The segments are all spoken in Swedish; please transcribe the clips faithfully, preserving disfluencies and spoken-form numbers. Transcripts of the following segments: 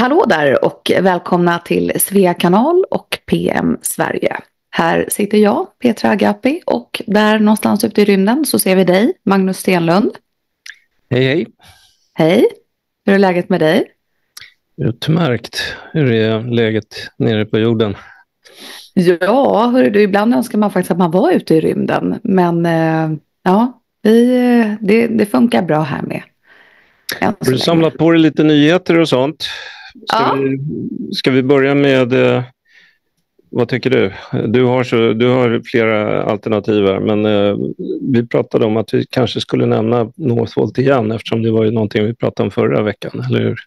Hallå där och välkomna till Svea kanal och P M Sverige. Här sitter jag, Petra Agapi, och där någonstans ute i rymden så ser vi dig, Magnus Stenlund. Hej hej. Hej, hur är läget med dig? Utmärkt. Hur är läget nere på jorden? Ja, hörru du, ibland önskar man faktiskt att man var ute i rymden. Men eh, ja, vi, det, det funkar bra här med. Har du samlat på dig lite nyheter och sånt? Ska, ja. vi, ska vi börja med, eh, vad tycker du? Du har, så, du har flera alternativ här, men eh, vi pratade om att vi kanske skulle nämna Northvolt igen, eftersom det var ju någonting vi pratade om förra veckan, eller hur?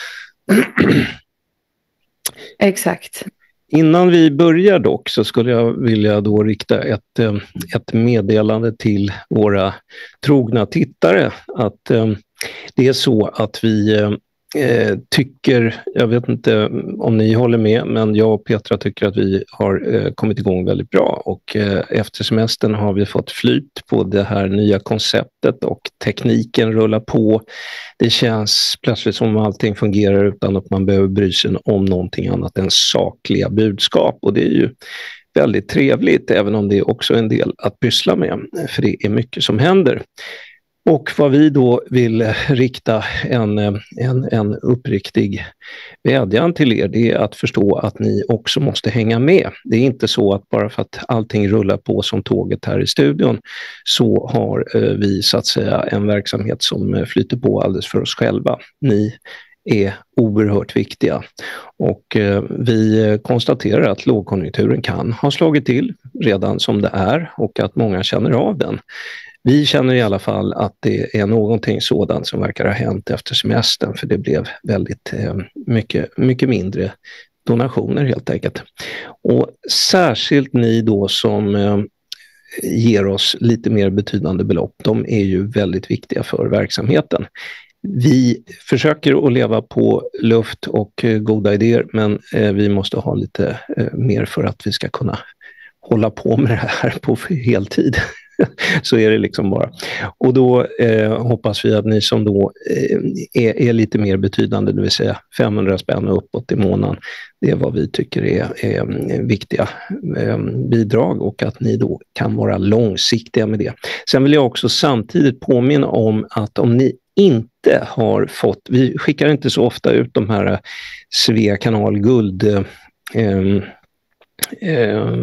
Exakt. Innan vi börjar dock så skulle jag vilja då rikta ett, ett meddelande till våra trogna tittare att eh, det är så att vi eh, tycker, jag vet inte om ni håller med, men jag och Petra tycker att vi har eh, kommit igång väldigt bra, och eh, efter semestern har vi fått flyt på det här nya konceptet och tekniken rullar på. Det känns plötsligt som om allting fungerar utan att man behöver bry sig om någonting annat än sakliga budskap, och det är ju väldigt trevligt, även om det är också en del att pyssla med, för det är mycket som händer. Och vad vi då vill rikta en, en, en uppriktig vädjan till er, det är att förstå att ni också måste hänga med. Det är inte så att bara för att allting rullar på som tåget här i studion så har vi så att säga en verksamhet som flyter på alldeles för oss själva. Ni är oerhört viktiga, och eh, vi konstaterar att lågkonjunkturen kan ha slagit till redan som det är och att många känner av den. Vi känner i alla fall att det är någonting sådant som verkar ha hänt efter semestern, för det blev väldigt eh, mycket, mycket mindre donationer helt enkelt. Och särskilt ni då som eh, ger oss lite mer betydande belopp, de är ju väldigt viktiga för verksamheten. Vi försöker att leva på luft och eh, goda idéer, men eh, vi måste ha lite eh, mer för att vi ska kunna hålla på med det här på heltid. Så är det liksom bara. Och då eh, hoppas vi att ni som då eh, är, är lite mer betydande, det vill säga femhundra spänn uppåt i månaden, det är vad vi tycker är, är viktiga eh, bidrag, och att ni då kan vara långsiktiga med det. Sen vill jag också samtidigt påminna om att om ni inte har fått, vi skickar inte så ofta ut de här Svea kanal guld eh, Eh,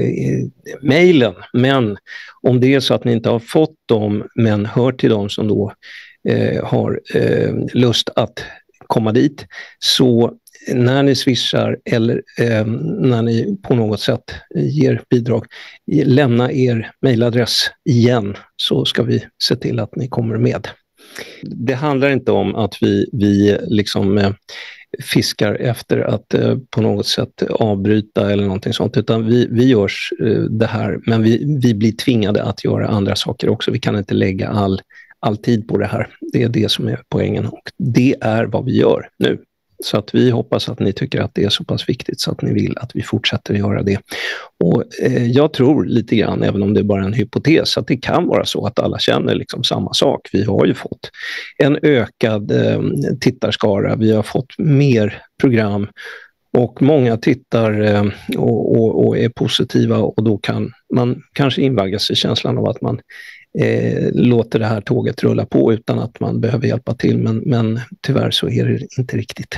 mejlen, men om det är så att ni inte har fått dem men hör till dem som då eh, har eh, lust att komma dit, så när ni swishar eller eh, när ni på något sätt ger bidrag, lämna er mejladress igen, så ska vi se till att ni kommer med. Det handlar inte om att vi, vi liksom eh, fiskar efter att eh, på något sätt avbryta eller någonting sånt, utan vi, vi gör eh, det här, men vi, vi blir tvingade att göra andra saker också. Vi kan inte lägga all, all tid på det här. Det är det som är poängen, och det är vad vi gör nu. Så att vi hoppas att ni tycker att det är så pass viktigt så att ni vill att vi fortsätter göra det. Och eh, jag tror lite grann, även om det är bara en hypotes, att det kan vara så att alla känner liksom samma sak. Vi har ju fått en ökad eh, tittarskara, vi har fått mer program, och många tittar eh, och, och, och är positiva, och då kan man kanske invaggas i känslan av att man eh, låter det här tåget rulla på utan att man behöver hjälpa till, men, men tyvärr så är det inte riktigt.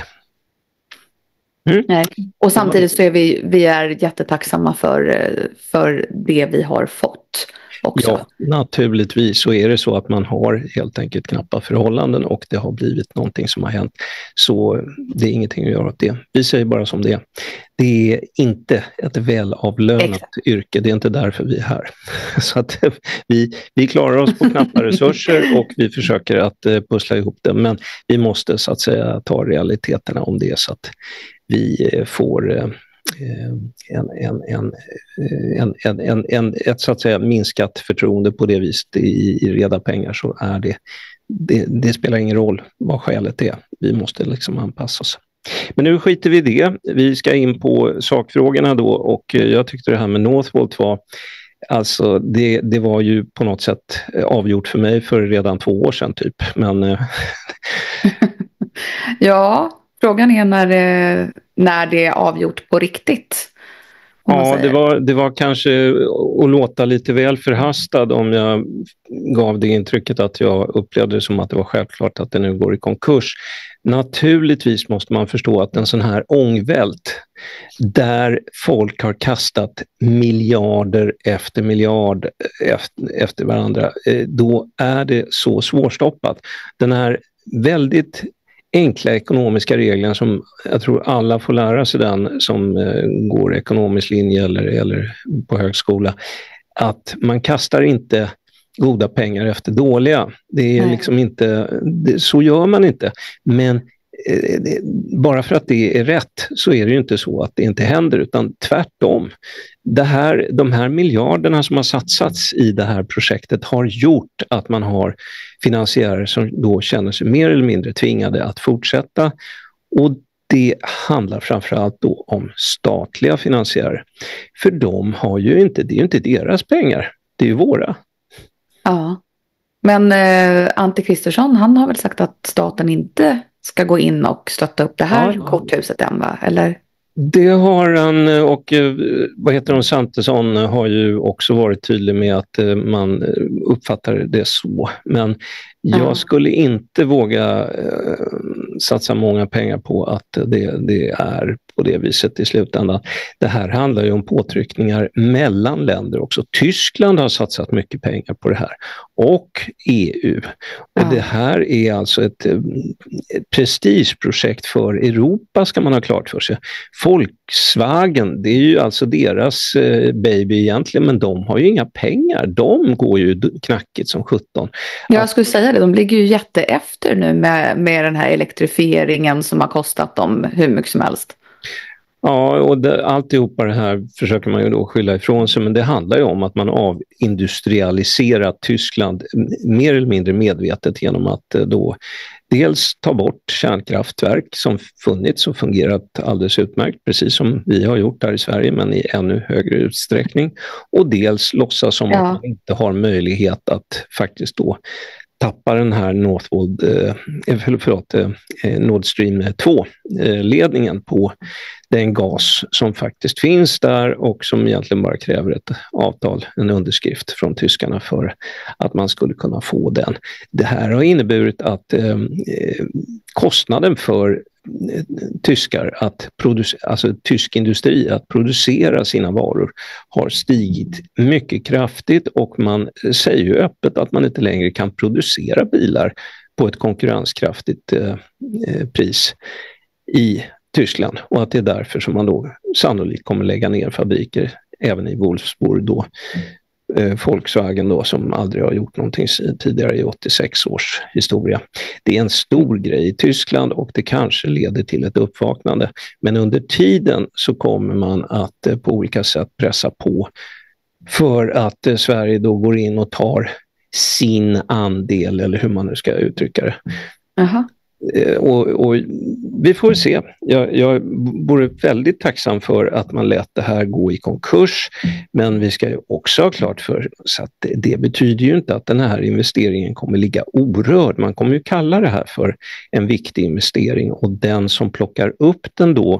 Mm. Nej. Och samtidigt så är vi, vi är jättetacksamma för, för det vi har fått också. Ja, naturligtvis så är det så att man har helt enkelt knappa förhållanden och det har blivit någonting som har hänt. Så det är ingenting att göra åt det. Vi säger bara som det är. Det är inte ett välavlönat Exakt. yrke, det är inte därför vi är här. Så att vi, vi klarar oss på knappa resurser och vi försöker att pussla ihop det. Men vi måste så att säga ta realiteterna om det, så att vi får en, en, en, en, en, en, en, ett så att säga minskat förtroende på det viset i, i reda pengar, så är det, det, det spelar ingen roll vad skälet är. Vi måste liksom anpassa oss. Men nu skiter vi i det. Vi ska in på sakfrågorna då, och jag tyckte det här med Northvolt var, alltså det, det var ju på något sätt avgjort för mig för redan två år sedan typ. Men ja, Frågan är när det, när det är avgjort på riktigt. Ja, det var, det var kanske att låta lite väl förhastad om jag gav det intrycket att jag upplevde det som att det var självklart att det nu går i konkurs. Naturligtvis måste man förstå att en sån här ångvält där folk har kastat miljarder efter miljard efter, efter varandra, då är det så svårstoppat. Den här väldigt enkla ekonomiska regeln som jag tror alla får lära sig den som eh, går ekonomisk linje eller, eller på högskola, att man kastar inte goda pengar efter dåliga. Det är Nej. liksom inte, det, så gör man inte. Men eh, det, bara för att det är rätt så är det ju inte så att det inte händer, utan tvärtom. Det här, de här miljarderna som har satsats i det här projektet har gjort att man har finansiärer som då känner sig mer eller mindre tvingade att fortsätta, och det handlar framförallt då om statliga finansiärer. För de har ju inte, det är ju inte deras pengar, det är ju våra. Ja, men eh, Ante Kristersson, han har väl sagt att staten inte ska gå in och stötta upp det här ja, korthuset än, va? Eller? Det har han, och vad heter de, Santesson har ju också varit tydlig med att man uppfattar det så. Men jag mm. skulle inte våga eh, satsa många pengar på att det, det är på det viset i slutändan. Det här handlar ju om påtryckningar mellan länder också. Tyskland har satsat mycket pengar på det här, och E U. Och mm. det här är alltså ett, ett prestigeprojekt för Europa, ska man ha klart för sig. Volkswagen, det är ju alltså deras eh, baby egentligen, men de har ju inga pengar. De går ju knackigt som sjutton. Jag skulle säga det, de ligger ju jätteefter nu med, med den här elektrifieringen som har kostat dem hur mycket som helst. Ja, och det, alltihopa det här försöker man ju då skylla ifrån sig, men det handlar ju om att man avindustrialiserat Tyskland mer eller mindre medvetet genom att då dels ta bort kärnkraftverk som funnits och fungerat alldeles utmärkt, precis som vi har gjort här i Sverige, men i ännu högre utsträckning, och dels låtsas som ja. att man inte har möjlighet att faktiskt då tappa den här Northwold, eh, förlåt, eh, Nord Stream två-ledningen eh, på den gas som faktiskt finns där och som egentligen bara kräver ett avtal, en underskrift från tyskarna för att man skulle kunna få den. Det här har inneburit att eh, kostnaden för tyskar att producera, alltså tysk industri att producera sina varor har stigit mycket kraftigt, och man säger ju öppet att man inte längre kan producera bilar på ett konkurrenskraftigt eh, pris i Tyskland, och att det är därför som man då sannolikt kommer lägga ner fabriker även i Wolfsburg då. Eh, Volkswagen då, som aldrig har gjort någonting tidigare i åttiosex års historia. Det är en stor grej i Tyskland, och det kanske leder till ett uppvaknande. Men under tiden så kommer man att eh, på olika sätt pressa på för att eh, Sverige då går in och tar sin andel, eller hur man nu ska uttrycka det. Aha. Och, och vi får se. Jag, jag vore väldigt tacksam för att man lät det här gå i konkurs, men vi ska ju också ha klart för så att det, det betyder ju inte att den här investeringen kommer ligga orörd. Man kommer ju kalla det här för en viktig investering, och den som plockar upp den då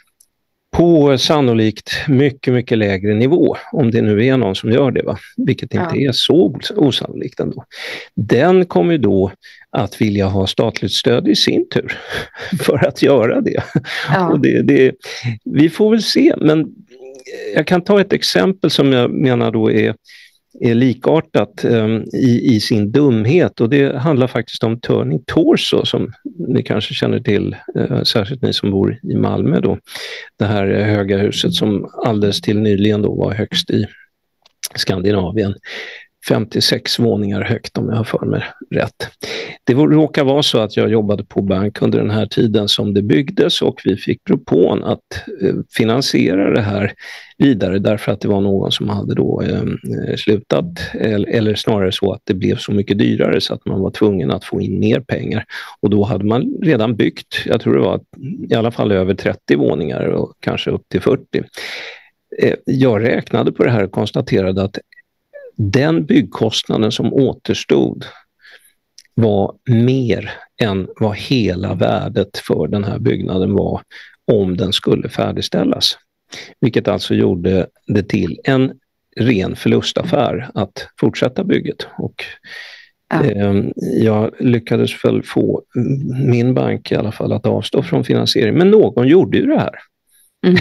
på sannolikt mycket, mycket lägre nivå, om det nu är någon som gör det, va? Vilket inte ja. är så osannolikt ändå. Den kommer ju då att vilja ha statligt stöd i sin tur för att göra det. Ja. Och det, det. Vi får väl se, men jag kan ta ett exempel som jag menar då är är likartat um, i, i sin dumhet, och det handlar faktiskt om Turning Torso, som ni kanske känner till, uh, särskilt ni som bor i Malmö då. Det här höga huset som alldeles till nyligen då var högst i Skandinavien. femtiosex våningar högt, om jag har för mig rätt. Det råkar vara så att jag jobbade på bank under den här tiden som det byggdes, och vi fick propån att eh, finansiera det här vidare därför att det var någon som hade då eh, slutat, eller, eller snarare så att det blev så mycket dyrare så att man var tvungen att få in mer pengar. Och då hade man redan byggt, jag tror det var i alla fall över trettio våningar och kanske upp till fyrtio. Eh, jag räknade på det här och konstaterade att den byggkostnaden som återstod var mer än vad hela värdet för den här byggnaden var om den skulle färdigställas. Vilket alltså gjorde det till en ren förlustaffär att fortsätta bygget. Och Ja. eh, jag lyckades väl få min bank i alla fall att avstå från finansiering. Men någon gjorde ju det här. Mm.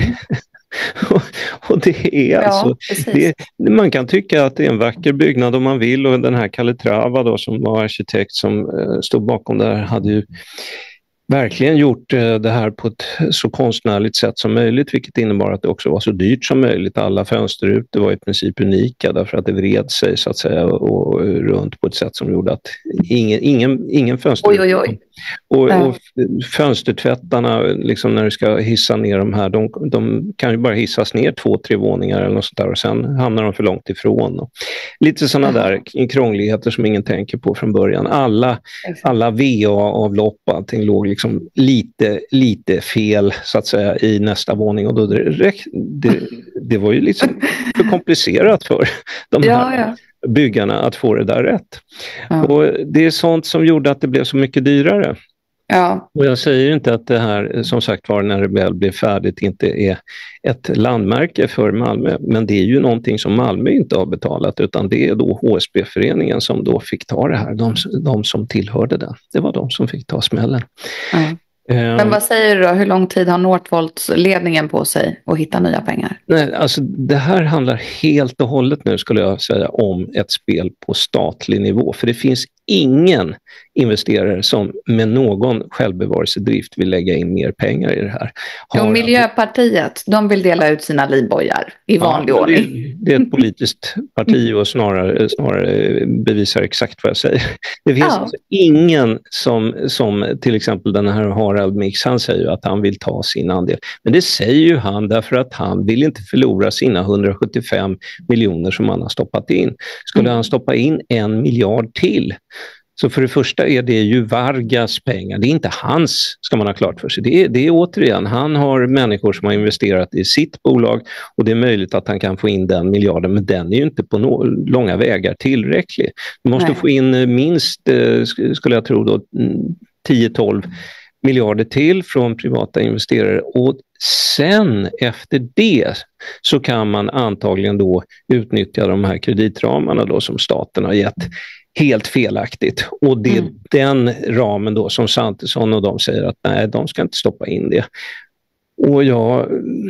och, och det är Ja, alltså... Det, man kan tycka att det är en vacker byggnad om man vill. Och den här Calatrava då, som var arkitekt som eh, stod bakom det här, hade ju verkligen gjort det här på ett så konstnärligt sätt som möjligt, vilket innebar att det också var så dyrt som möjligt. Alla fönsterrutor var i princip unika därför att det vred sig så att säga och, och runt på ett sätt som gjorde att ingen, ingen, ingen fönsterruta... Oj, oj, oj. Och, och fönstertvättarna, liksom när du ska hissa ner de här, de, de kan ju bara hissas ner två, tre våningar eller något sånt där och sen hamnar de för långt ifrån. Och lite sådana där krångligheter som ingen tänker på från början. Alla, alla V A-avlopp, allting låg liksom lite, lite fel så att säga i nästa våning och då det, det, det var ju liksom för komplicerat för de här ja, ja. byggarna att få det där rätt. Ja. Och det är sånt som gjorde att det blev så mycket dyrare. Ja. Och jag säger inte att det här, som sagt var, när det väl blir färdigt inte är ett landmärke för Malmö, men det är ju någonting som Malmö inte har betalat, utan det är då H S B-föreningen som då fick ta det här, de, de som tillhörde den. Det var de som fick ta smällen. Ja. Men vad säger du då? Hur lång tid har Northvolts ledningen på sig att hitta nya pengar? Nej, alltså det här handlar helt och hållet nu, skulle jag säga, om ett spel på statlig nivå. För det finns ingen investerare som med någon självbevarelsedrift vill lägga in mer pengar i det här. Har jo, Miljöpartiet, de vill dela ut sina livbojar i vanlig ja, ordning. Det, det är ett politiskt parti och snarare, snarare bevisar exakt vad jag säger. Det finns ja. alltså ingen som, som till exempel den här Harald Mix, han säger ju att han vill ta sin andel. Men det säger ju han därför att han vill inte förlora sina hundrasjuttiofem miljoner som han har stoppat in. Skulle mm. han stoppa in en miljard till, så för det första är det ju Vargas pengar. Det är inte hans, ska man ha klart för sig. Det är, det är återigen, han har människor som har investerat i sitt bolag och det är möjligt att han kan få in den miljarden, men den är ju inte på no- långa vägar tillräcklig. Du måste Nej. få in minst, skulle jag tro då, tio tolv miljarder till från privata investerare och sen efter det så kan man antagligen då utnyttja de här kreditramarna då som staten har gett helt felaktigt. Och det är mm. den ramen då som Santesson och de säger att nej, de ska inte stoppa in det. Och jag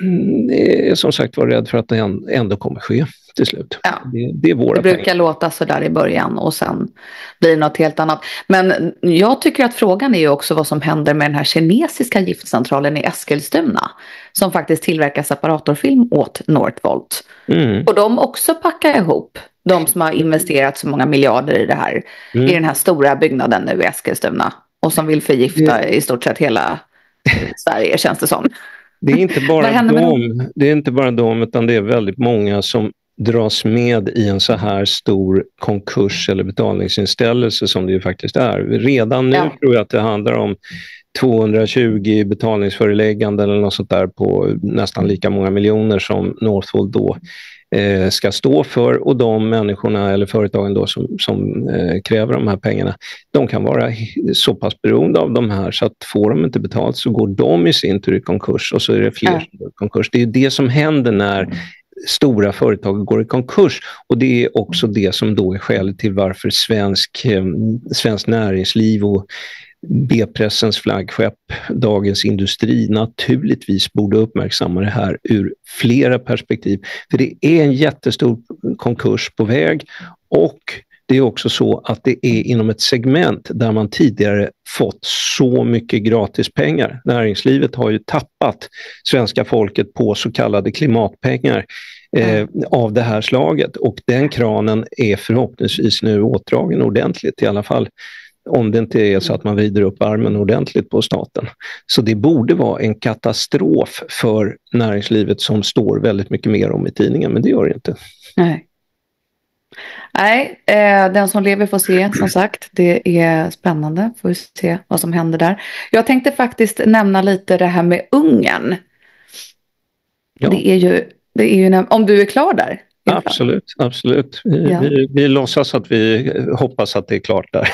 är som sagt var rädd för att det ändå kommer ske till slut. Ja. Det, det är våra Det brukar pengar. låta så där i början och sen blir det något helt annat. Men jag tycker att frågan är ju också vad som händer med den här kinesiska giftcentralen i Eskilstuna som faktiskt tillverkar separatorfilm åt Northvolt. Mm. Och de också packar ihop, de som har investerat så många miljarder i det här, mm. i den här stora byggnaden nu i Eskilstuna och som vill förgifta mm. i stort sett hela Sverige, känns det som. Det är inte bara de, det är inte bara de, utan det är väldigt många som dras med i en så här stor konkurs eller betalningsinställelse som det ju faktiskt är. Redan nu ja. tror jag att det handlar om tvåhundratjugo betalningsförelägganden eller något sånt där på nästan lika många miljoner som Northvolt då eh, ska stå för, och de människorna eller företagen då som, som eh, kräver de här pengarna, de kan vara så pass beroende av de här så att får de inte betalt så går de i sin tur i konkurs och så är det fler ja. som går i konkurs. Det är ju det som händer när stora företag går i konkurs, och det är också det som då är skälet till varför svensk, eh, svensk näringsliv och B-pressens flaggskepp Dagens Industri naturligtvis borde uppmärksamma det här ur flera perspektiv. För det är en jättestor konkurs på väg, och det är också så att det är inom ett segment där man tidigare fått så mycket gratis pengar. Näringslivet har ju tappat svenska folket på så kallade klimatpengar eh, av det här slaget, och den kranen är förhoppningsvis nu åtdragen ordentligt, i alla fall om det inte är så att man vrider upp armen ordentligt på staten. Så det borde vara en katastrof för näringslivet som står väldigt mycket mer om i tidningen, men det gör det inte. Nej. Nej, eh, den som lever får se, som sagt. Det är spännande, får vi se vad som händer där. Jag tänkte faktiskt nämna lite det här med Ungern. Ja. Det är ju, det är ju, om du är klar där. Absolut, absolut. Vi, Ja. vi, vi låtsas att vi hoppas att det är klart där.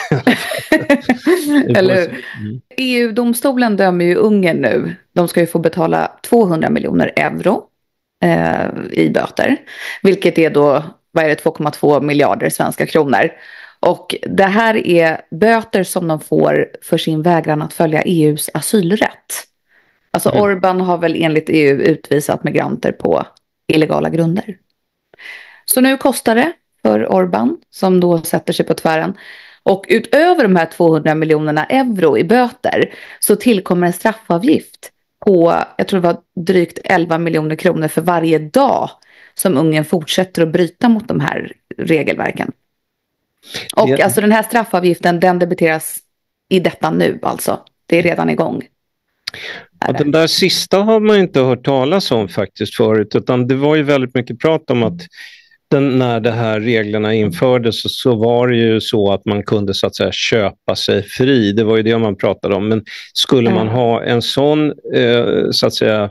Eller hur? Mm. E U-domstolen dömer ju Ungern nu. De ska ju få betala tvåhundra miljoner euro eh, i böter. Vilket är då, vad är det, två komma två miljarder svenska kronor. Och det här är böter som de får för sin vägran att följa E U:s asylrätt. Alltså Mm. Orbán har väl enligt E U utvisat migranter på illegala grunder. Så nu kostar det för Orbán som då sätter sig på tvären. Och utöver de här tvåhundra miljonerna euro i böter så tillkommer en straffavgift på, jag tror det var drygt elva miljoner kronor för varje dag som Ungern fortsätter att bryta mot de här regelverken. Och Det... alltså den här straffavgiften, den debiteras i detta nu alltså. Det är redan igång. Ja, den där sista har man inte hört talas om faktiskt förut, utan det var ju väldigt mycket prat om att den, när de här reglerna infördes så, så var det ju så att man kunde så att säga köpa sig fri. Det var ju det man pratade om. Men skulle man ha en sån eh, så att säga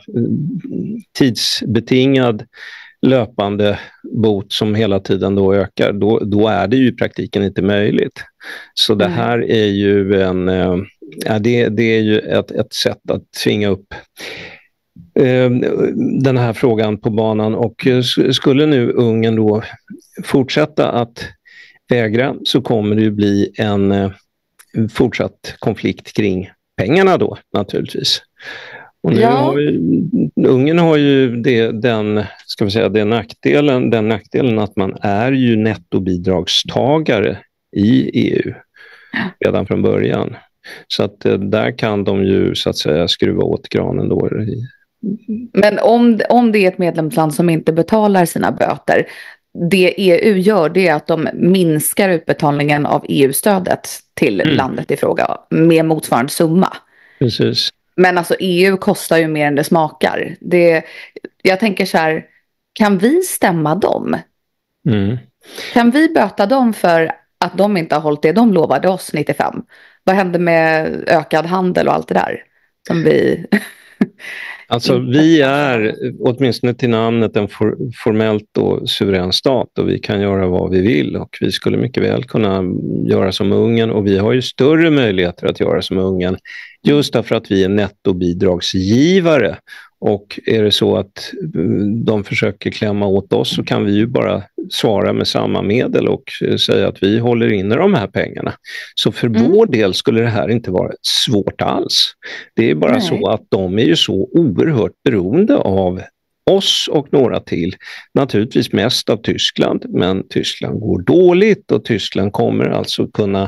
tidsbetingad löpande bot som hela tiden då ökar, då, då är det ju i praktiken inte möjligt. Så det här är ju en eh, ja, det, det är ju ett, ett sätt att tvinga upp eh, den här frågan på banan. Och eh, skulle nu Ungern då fortsätta att vägra så kommer det ju bli en eh, fortsatt konflikt kring pengarna då naturligtvis. Och nu ja. har vi, Ungern har ju det, den, ska vi säga, den, nackdelen, den nackdelen att man är ju nettobidragstagare i E U redan från början. Så att där kan de ju så att säga skruva åt granen då. Men om, om det är ett medlemsland som inte betalar sina böter, det E U gör det är att de minskar utbetalningen av E U-stödet till mm. landet i fråga med motsvarande summa. Precis. Men alltså E U kostar ju mer än det smakar. Det, jag tänker så här, kan vi stämma dem? Mm. Kan vi böta dem för att de inte har hållit det de lovade oss nittiofem? Vad hände med ökad handel och allt det där? Som vi... Alltså vi är, åtminstone till namnet, en for, formellt och suverän stat och vi kan göra vad vi vill och vi skulle mycket väl kunna göra som Ungern och vi har ju större möjligheter att göra som Ungern just därför att vi är nettobidragsgivare. Och är det så att de försöker klämma åt oss så kan vi ju bara svara med samma medel och säga att vi håller inne de här pengarna. Så för mm. vår del skulle det här inte vara svårt alls. Det är bara Nej. så att de är ju så oerhört beroende av oss och några till. Naturligtvis mest av Tyskland, men Tyskland går dåligt och Tyskland kommer alltså kunna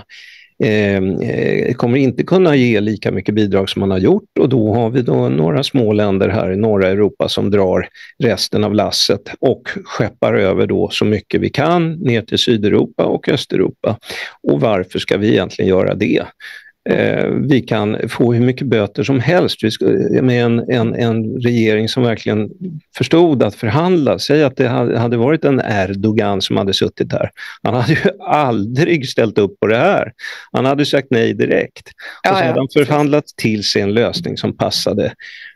Eh, kommer inte kunna ge lika mycket bidrag som man har gjort och då har vi då några små länder här i norra Europa som drar resten av lasset och skeppar över då så mycket vi kan ner till Sydeuropa och Östeuropa. Och varför ska vi egentligen göra det? Eh, vi kan få hur mycket böter som helst vi ska, med en, en, en regering som verkligen förstod att förhandla. Säg att det hade varit en Erdogan som hade suttit här. Han hade ju aldrig ställt upp på det här. Han hade sagt nej direkt. Ja, och så hade han förhandlat till sig en lösning som passade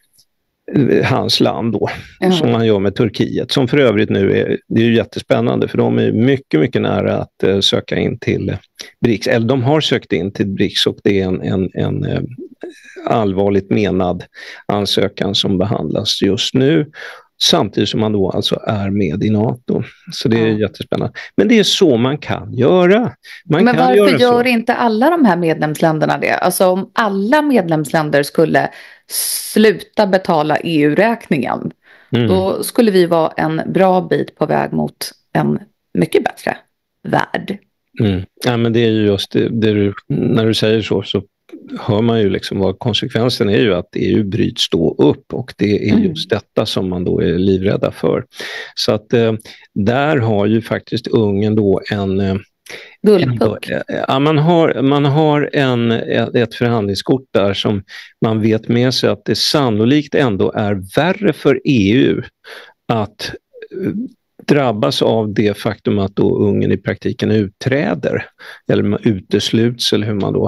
hans land då, ja. som man gör med Turkiet, som för övrigt nu är, det är ju jättespännande för de är mycket, mycket nära att uh, söka in till uh, BRICS, eller de har sökt in till BRICS och det är en, en, en uh, allvarligt menad ansökan som behandlas just nu, samtidigt som man då alltså är med i NATO. Så det är ja. jättespännande. Men det är så man kan göra. Man Men kan varför göra gör så. inte alla de här medlemsländerna det? Alltså om alla medlemsländer skulle sluta betala E U-räkningen, mm. då skulle vi vara en bra bit på väg mot en mycket bättre värld. Mm. Ja, men det är ju just det, det du, när du säger så så hör man ju liksom vad konsekvensen är ju att E U bryts då upp och det är mm. just detta som man då är livrädda för. Så att eh, där har ju faktiskt Ungern då en eh, Guldpuck. Ja, man har, man har en, ett förhandlingskort där som man vet med sig att det sannolikt ändå är värre för E U att drabbas av det faktum att då Ungern i praktiken utträder eller man utesluts eller hur man då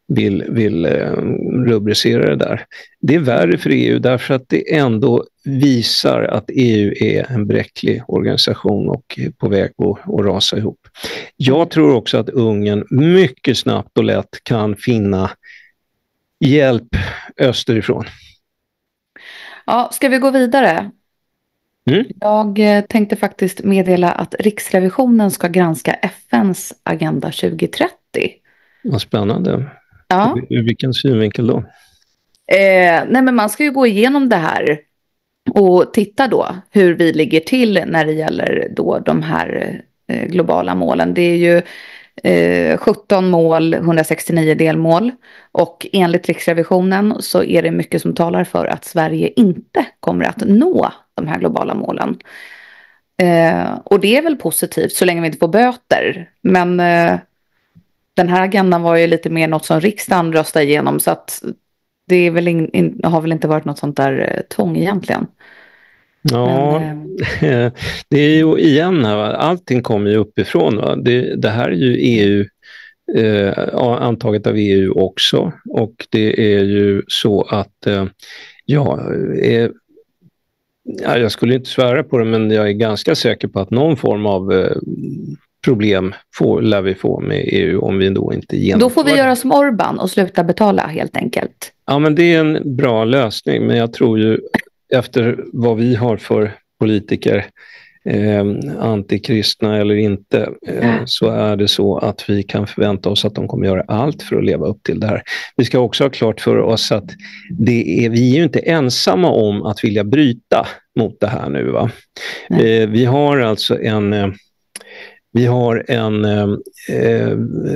vill, vill eh, rubricera det där. Det är värre för E U därför att det ändå visar att E U är en bräcklig organisation och är på väg att, att rasa ihop. Jag tror också att Ungern mycket snabbt och lätt kan finna hjälp österifrån. Ja, ska vi gå vidare? Mm. Jag tänkte faktiskt meddela att Riksrevisionen ska granska F N:s Agenda tjugo trettio. Vad spännande. Ja. Ur vilken synvinkel då? Eh, nej men man ska ju gå igenom det här och titta då hur vi ligger till när det gäller då de här eh, globala målen. Det är ju eh, sjutton mål, hundrasextionio delmål, och enligt Riksrevisionen så är det mycket som talar för att Sverige inte kommer att nå de här globala målen. Eh, och det är väl positivt så länge vi inte får böter, men eh, den här agendan var ju lite mer något som riksdagen röstade igenom, så att det är väl in, in, har väl inte varit något sånt där eh, tvång egentligen. Ja, men, eh... det är ju igen här, va? Allting kommer ju uppifrån. Va? Det, det här är ju E U, eh, antaget av E U också, och det är ju så att eh, ja, eh, ja, jag skulle inte svära på det, men jag är ganska säker på att någon form av eh, problem får, lär vi få med E U om vi då inte genomför. Då får vi göra som Orban och sluta betala helt enkelt. Ja, men det är en bra lösning, men jag tror ju efter vad vi har för politiker, eh, antikristna eller inte, eh, så är det så att vi kan förvänta oss att de kommer göra allt för att leva upp till det här. Vi ska också ha klart för oss att det är, vi är ju inte ensamma om att vilja bryta mot det här nu, va? Eh, vi har alltså en... Eh, Vi har en eh, eh,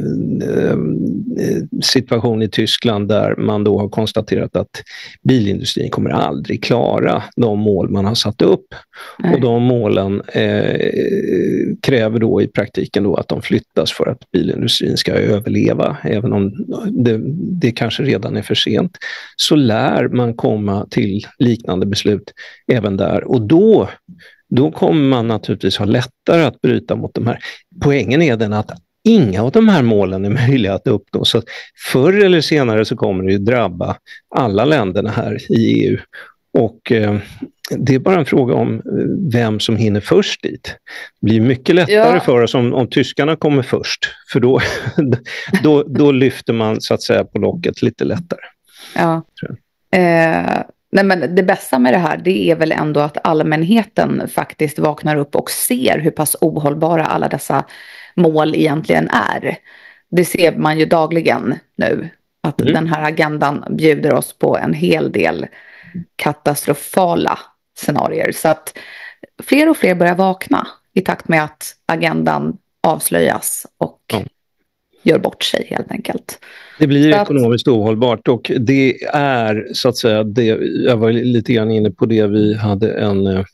situation i Tyskland där man då har konstaterat att bilindustrin kommer aldrig klara de mål man har satt upp. Nej. Och de målen eh, kräver då i praktiken då att de flyttas för att bilindustrin ska överleva. Även om det, det kanske redan är för sent, så lär man komma till liknande beslut även där. Och då Då kommer man naturligtvis ha lättare att bryta mot de här. Poängen är den att inga av de här målen är möjliga att uppnå. Så förr eller senare så kommer det ju drabba alla länderna här i E U. Och eh, det är bara en fråga om vem som hinner först dit. Det blir mycket lättare ja. för oss om, om tyskarna kommer först. För då, då, då lyfter man så att säga på locket lite lättare. Ja. Eh... Nej, men det bästa med det här, det är väl ändå att allmänheten faktiskt vaknar upp och ser hur pass ohållbara alla dessa mål egentligen är. Det ser man ju dagligen nu, att mm. den här agendan bjuder oss på en hel del katastrofala scenarier. Så att fler och fler börjar vakna i takt med att agendan avslöjas och mm. gör bort sig helt enkelt. Det blir så ekonomiskt att... ohållbart, och det är så att säga, det, jag var lite grann inne på det, vi hade en,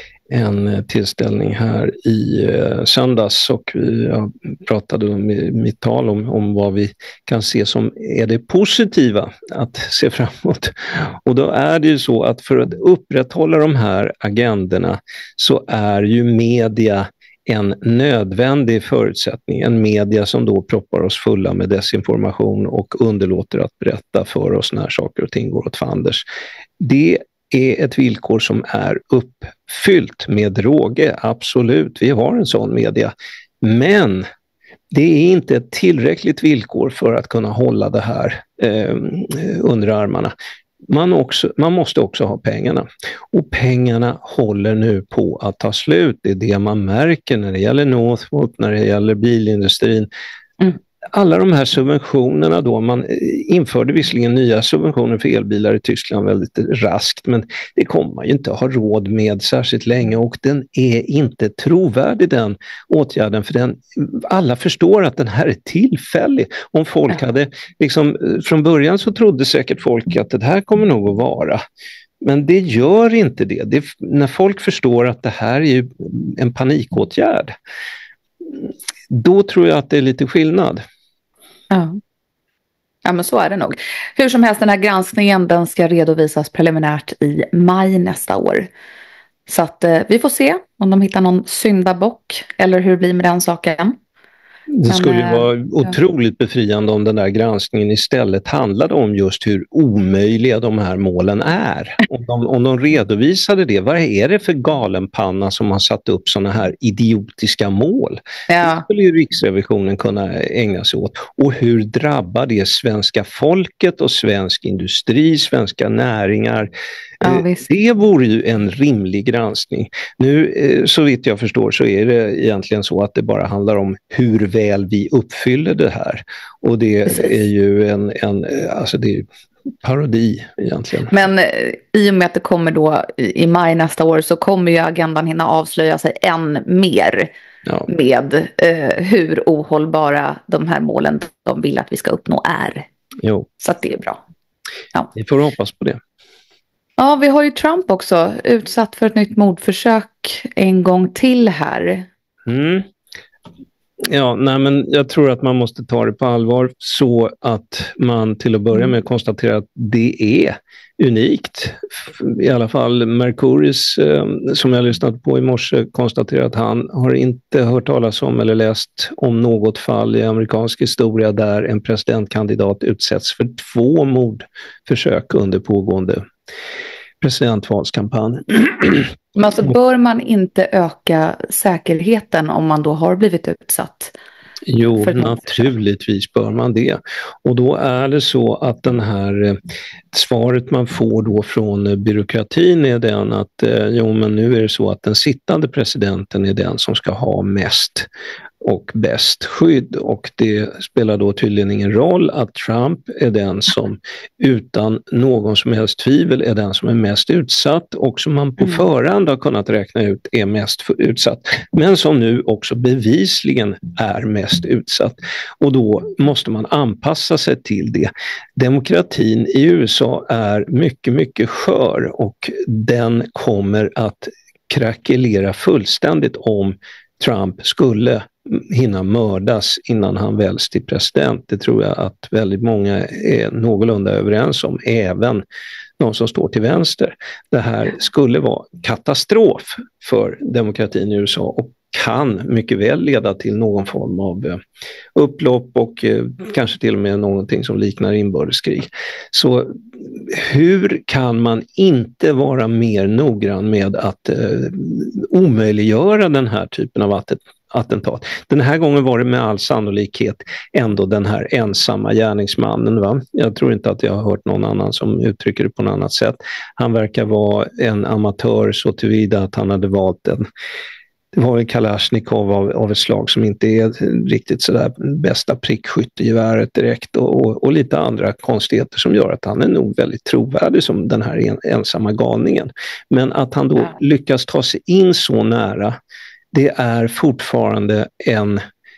en tillställning här i eh, söndags, och vi, jag pratade om mitt tal om, om vad vi kan se som är det positiva att se framåt. Och då är det ju så att för att upprätthålla de här agenderna så är ju media en nödvändig förutsättning, en media som då proppar oss fulla med desinformation och underlåter att berätta för oss när saker och ting går åt fanders. Det är ett villkor som är uppfyllt med råge, absolut. Vi har en sån media, men det är inte ett tillräckligt villkor för att kunna hålla det här eh, under armarna. Man, också, man måste också ha pengarna. Och pengarna håller nu på att ta slut. Det är det man märker när det gäller Northvolt, när det gäller bilindustrin. Mm. Alla de här subventionerna då, man införde visserligen nya subventioner för elbilar i Tyskland väldigt raskt, men det kommer man ju inte ha råd med särskilt länge, och den är inte trovärdig, den åtgärden, för den, alla förstår att den här är tillfällig. Om folk ja. hade liksom, från början så trodde säkert folk att det här kommer nog att vara. Men det gör inte det. det när folk förstår att det här är ju en panikåtgärd, då tror jag att det är lite skillnad. Ja. Ja, men så är det nog. Hur som helst, den här granskningen, den ska redovisas preliminärt i maj nästa år. Så att eh, vi får se om de hittar någon syndabock eller hur det blir med den saken. Det Men, skulle ju eh, vara ja. otroligt befriande om den där granskningen istället handlade om just hur omöjliga de här målen är. Om de, om de redovisade det, vad är det för galenpanna som har satt upp sådana här idiotiska mål? Ja. Det skulle ju Riksrevisionen kunna ägna sig åt. Och hur drabbar det svenska folket och svensk industri, svenska näringar? Ja, Eh, visst. Det vore ju en rimlig granskning. Nu, eh, så vitt jag förstår, så är det egentligen så att det bara handlar om hur väl vi uppfyller det här. Och det Precis. är ju en, en alltså det är parodi egentligen. Men eh, i och med att det kommer då i, i maj nästa år så kommer ju agendan hinna avslöja sig än mer Ja. med eh, hur ohållbara de här målen de vill att vi ska uppnå är. Jo. Så att det är bra. Ja. Vi får hoppas på det. Ja, vi har ju Trump också utsatt för ett nytt mordförsök en gång till här. Mm. Ja, nej, men jag tror att man måste ta det på allvar så att man till att börja med konstaterar att det är unikt. I alla fall Mercuris, eh, som jag lyssnat på i morse, konstaterar att han har inte hört talas om eller läst om något fall i amerikansk historia där en presidentkandidat utsätts för två mordförsök under pågående presidentvalskampanj. Men alltså bör man inte öka säkerheten om man då har blivit utsatt? Jo, naturligtvis bör man det. Och då är det så att den här eh, svaret man får då från eh, byråkratin är den att eh, jo, men nu är det så att den sittande presidenten är den som ska ha mest och bäst skydd, och det spelar då tydligen ingen roll att Trump är den som utan någon som helst tvivel är den som är mest utsatt och som man på förhand har kunnat räkna ut är mest utsatt, men som nu också bevisligen är mest utsatt, och då måste man anpassa sig till det. Demokratin i U S A är mycket, mycket skör och den kommer att krackelera fullständigt om Trump skulle hinna mördas innan han väljs till president. Det tror jag att väldigt många är någorlunda överens om, även de som står till vänster. Det här skulle vara katastrof för demokratin i U S A och kan mycket väl leda till någon form av eh, upplopp och eh, kanske till och med någonting som liknar inbördeskrig. Så hur kan man inte vara mer noggrann med att eh, omöjliggöra den här typen av att attentat. Den här gången var det med all sannolikhet ändå den här ensamma gärningsmannen. Va? Jag tror inte att jag har hört någon annan som uttrycker det på något annat sätt. Han verkar vara en amatör så tillvida att han hade valt en Det var en Kalashnikov av, av ett slag som inte är riktigt sådär bästa prickskyttegeväret direkt och, och, och lite andra konstigheter som gör att han är nog väldigt trovärdig som den här en, ensamma galningen. Men att han då ja. lyckas ta sig in så nära, det är fortfarande en,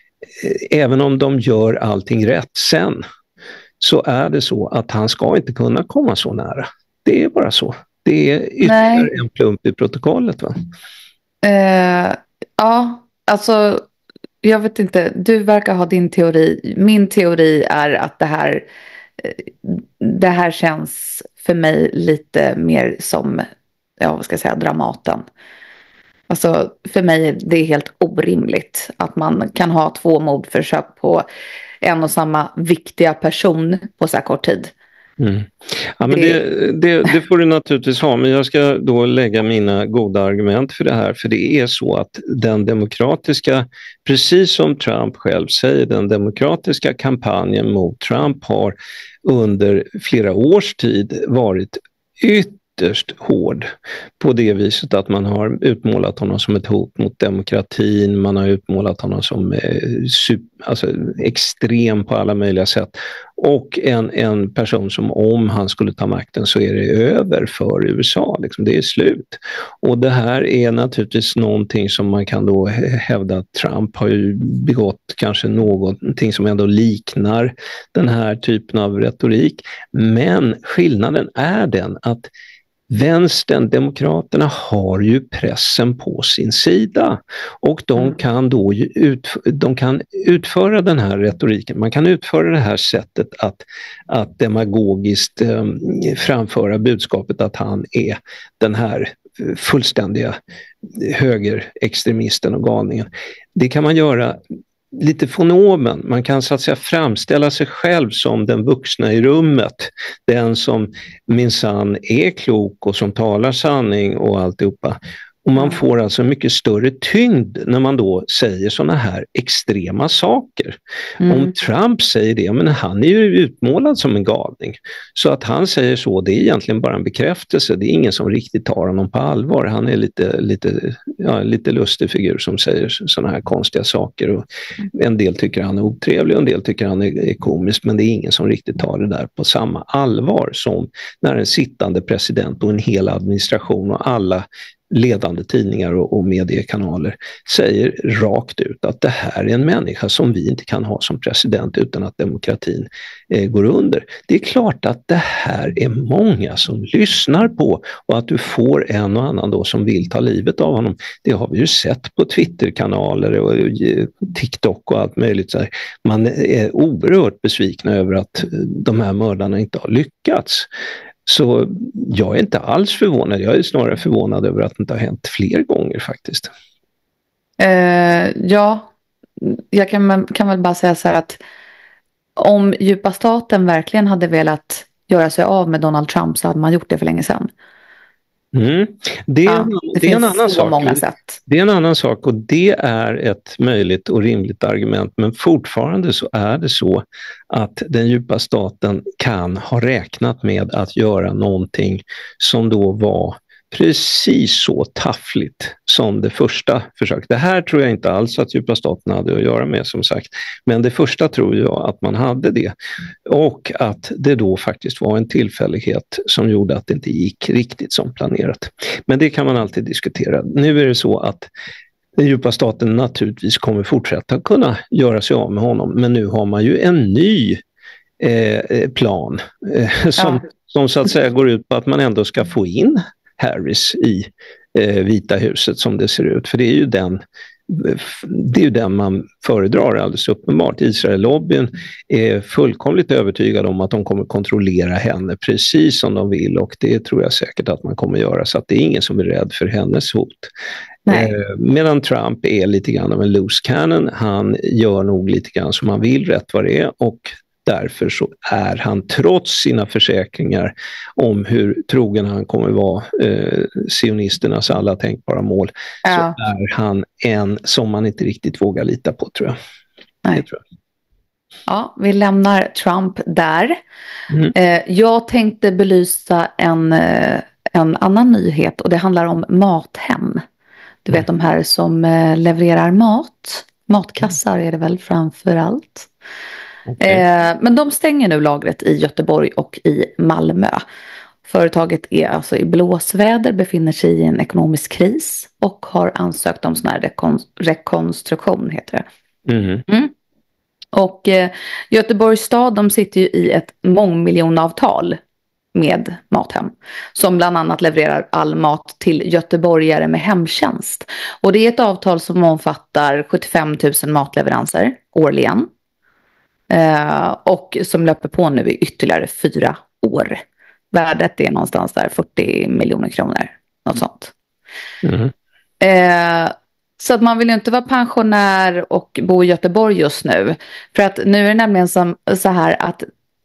även om de gör allting rätt sen, så är det så att han ska inte kunna komma så nära. Det är bara så. Det är ytterligare Nej. en plump i protokollet, va? Uh, ja, alltså jag vet inte, du verkar ha din teori. Min teori är att det här det här känns för mig lite mer som, ja vad ska jag säga, Dramaten. Alltså för mig är det helt orimligt att man kan ha två mordförsök på en och samma viktiga person på så här kort tid. Mm. Ja, men det, det, det får du naturligtvis ha, men jag ska då lägga mina goda argument för det här, för det är så att den demokratiska, precis som Trump själv säger, den demokratiska kampanjen mot Trump har under flera års tid varit ytterst ytterst hård på det viset att man har utmålat honom som ett hot mot demokratin, man har utmålat honom som eh, super, alltså, extrem på alla möjliga sätt, och en, en person som om han skulle ta makten så är det över för U S A, liksom, det är slut. Och det här är naturligtvis någonting som man kan då hävda att Trump har ju begått kanske någonting som ändå liknar den här typen av retorik, men skillnaden är den att vänstern, demokraterna, har ju pressen på sin sida och de mm. kan då ut, de kan utföra den här retoriken. Man kan utföra det här sättet att, att demagogiskt eh, framföra budskapet att han är den här fullständiga högerextremisten och galningen. Det kan man göra lite fonomen. Man kan så att säga framställa sig själv som den vuxna i rummet. Den som minsann är klok och som talar sanning och alltihopa. Och man får alltså mycket större tyngd när man då säger såna här extrema saker. Mm. Om Trump säger det, men han är ju utmålad som en galning. Så att han säger så, det är egentligen bara en bekräftelse. Det är ingen som riktigt tar honom på allvar. Han är lite, lite, ja, lite lustig figur som säger såna här konstiga saker. Och en del tycker han är otrevlig och en del tycker han är, är komisk. Men det är ingen som riktigt tar det där på samma allvar som när en sittande president och en hel administration och alla ledande tidningar och, och mediekanaler säger rakt ut att det här är en människa som vi inte kan ha som president utan att demokratin eh, går under. Det är klart att det här är många som lyssnar på, och att du får en och annan då som vill ta livet av honom. Det har vi ju sett på Twitterkanaler och, och TikTok och allt möjligt. Så här. Man är oerhört besvikna över att de här mördarna inte har lyckats. Så jag är inte alls förvånad. Jag är snarare förvånad över att det inte har hänt fler gånger faktiskt. Uh, ja, jag kan, kan väl bara säga så här att om djupa staten verkligen hade velat göra sig av med Donald Trump så hade man gjort det för länge sedan. Mm. Det, är, ja, det, det är en annan sak. Många sätt. Det är en annan sak och det är ett möjligt och rimligt argument, men fortfarande så är det så att den djupa staten kan ha räknat med att göra någonting som då var precis så taffligt som det första försöket. Det här tror jag inte alls att djupa staten hade att göra med, som sagt. Men det första tror jag att man hade det. Och att det då faktiskt var en tillfällighet som gjorde att det inte gick riktigt som planerat. Men det kan man alltid diskutera. Nu är det så att den djupa staten naturligtvis kommer fortsätta kunna göra sig av med honom. Men nu har man ju en ny eh, plan eh, som, ja. som så att säga går ut på att man ändå ska få in Harris i eh, Vita huset som det ser ut. För det är ju den, det är ju den man föredrar alldeles uppenbart. Israel-lobbyn är fullkomligt övertygad om att de kommer kontrollera henne precis som de vill, och det tror jag säkert att man kommer göra, så att det är ingen som är rädd för hennes hot. Eh, medan Trump är lite grann av en loose cannon. Han gör nog lite grann som han vill, rätt vad det är, och därför så är han, trots sina försäkringar om hur trogen han kommer vara eh, sionisternas alla tänkbara mål, ja. så är han en som man inte riktigt vågar lita på, tror jag. Nej. Det tror jag. Ja, vi lämnar Trump där. Mm. Eh, jag tänkte belysa en, eh, en annan nyhet, och det handlar om Mathem. Du vet, mm. de här som eh, levererar mat. Matkassar är det väl framför allt. Okay. Eh, men de stänger nu lagret i Göteborg och i Malmö. Företaget är alltså i blåsväder, befinner sig i en ekonomisk kris och har ansökt om sån här rekon- rekonstruktion, heter det. Mm. Mm. Och eh, Göteborgs stad, de sitter ju i ett mångmiljonavtal med Mathem, som bland annat levererar all mat till göteborgare med hemtjänst. Och det är ett avtal som omfattar sjuttiofem tusen matleveranser årligen. Uh, och som löper på nu i ytterligare fyra år. Värdet är någonstans där fyrtio miljoner kronor. Något sånt. Mm. Uh, så att man vill ju inte vara pensionär och bo i Göteborg just nu. För att nu är det nämligen som, så här att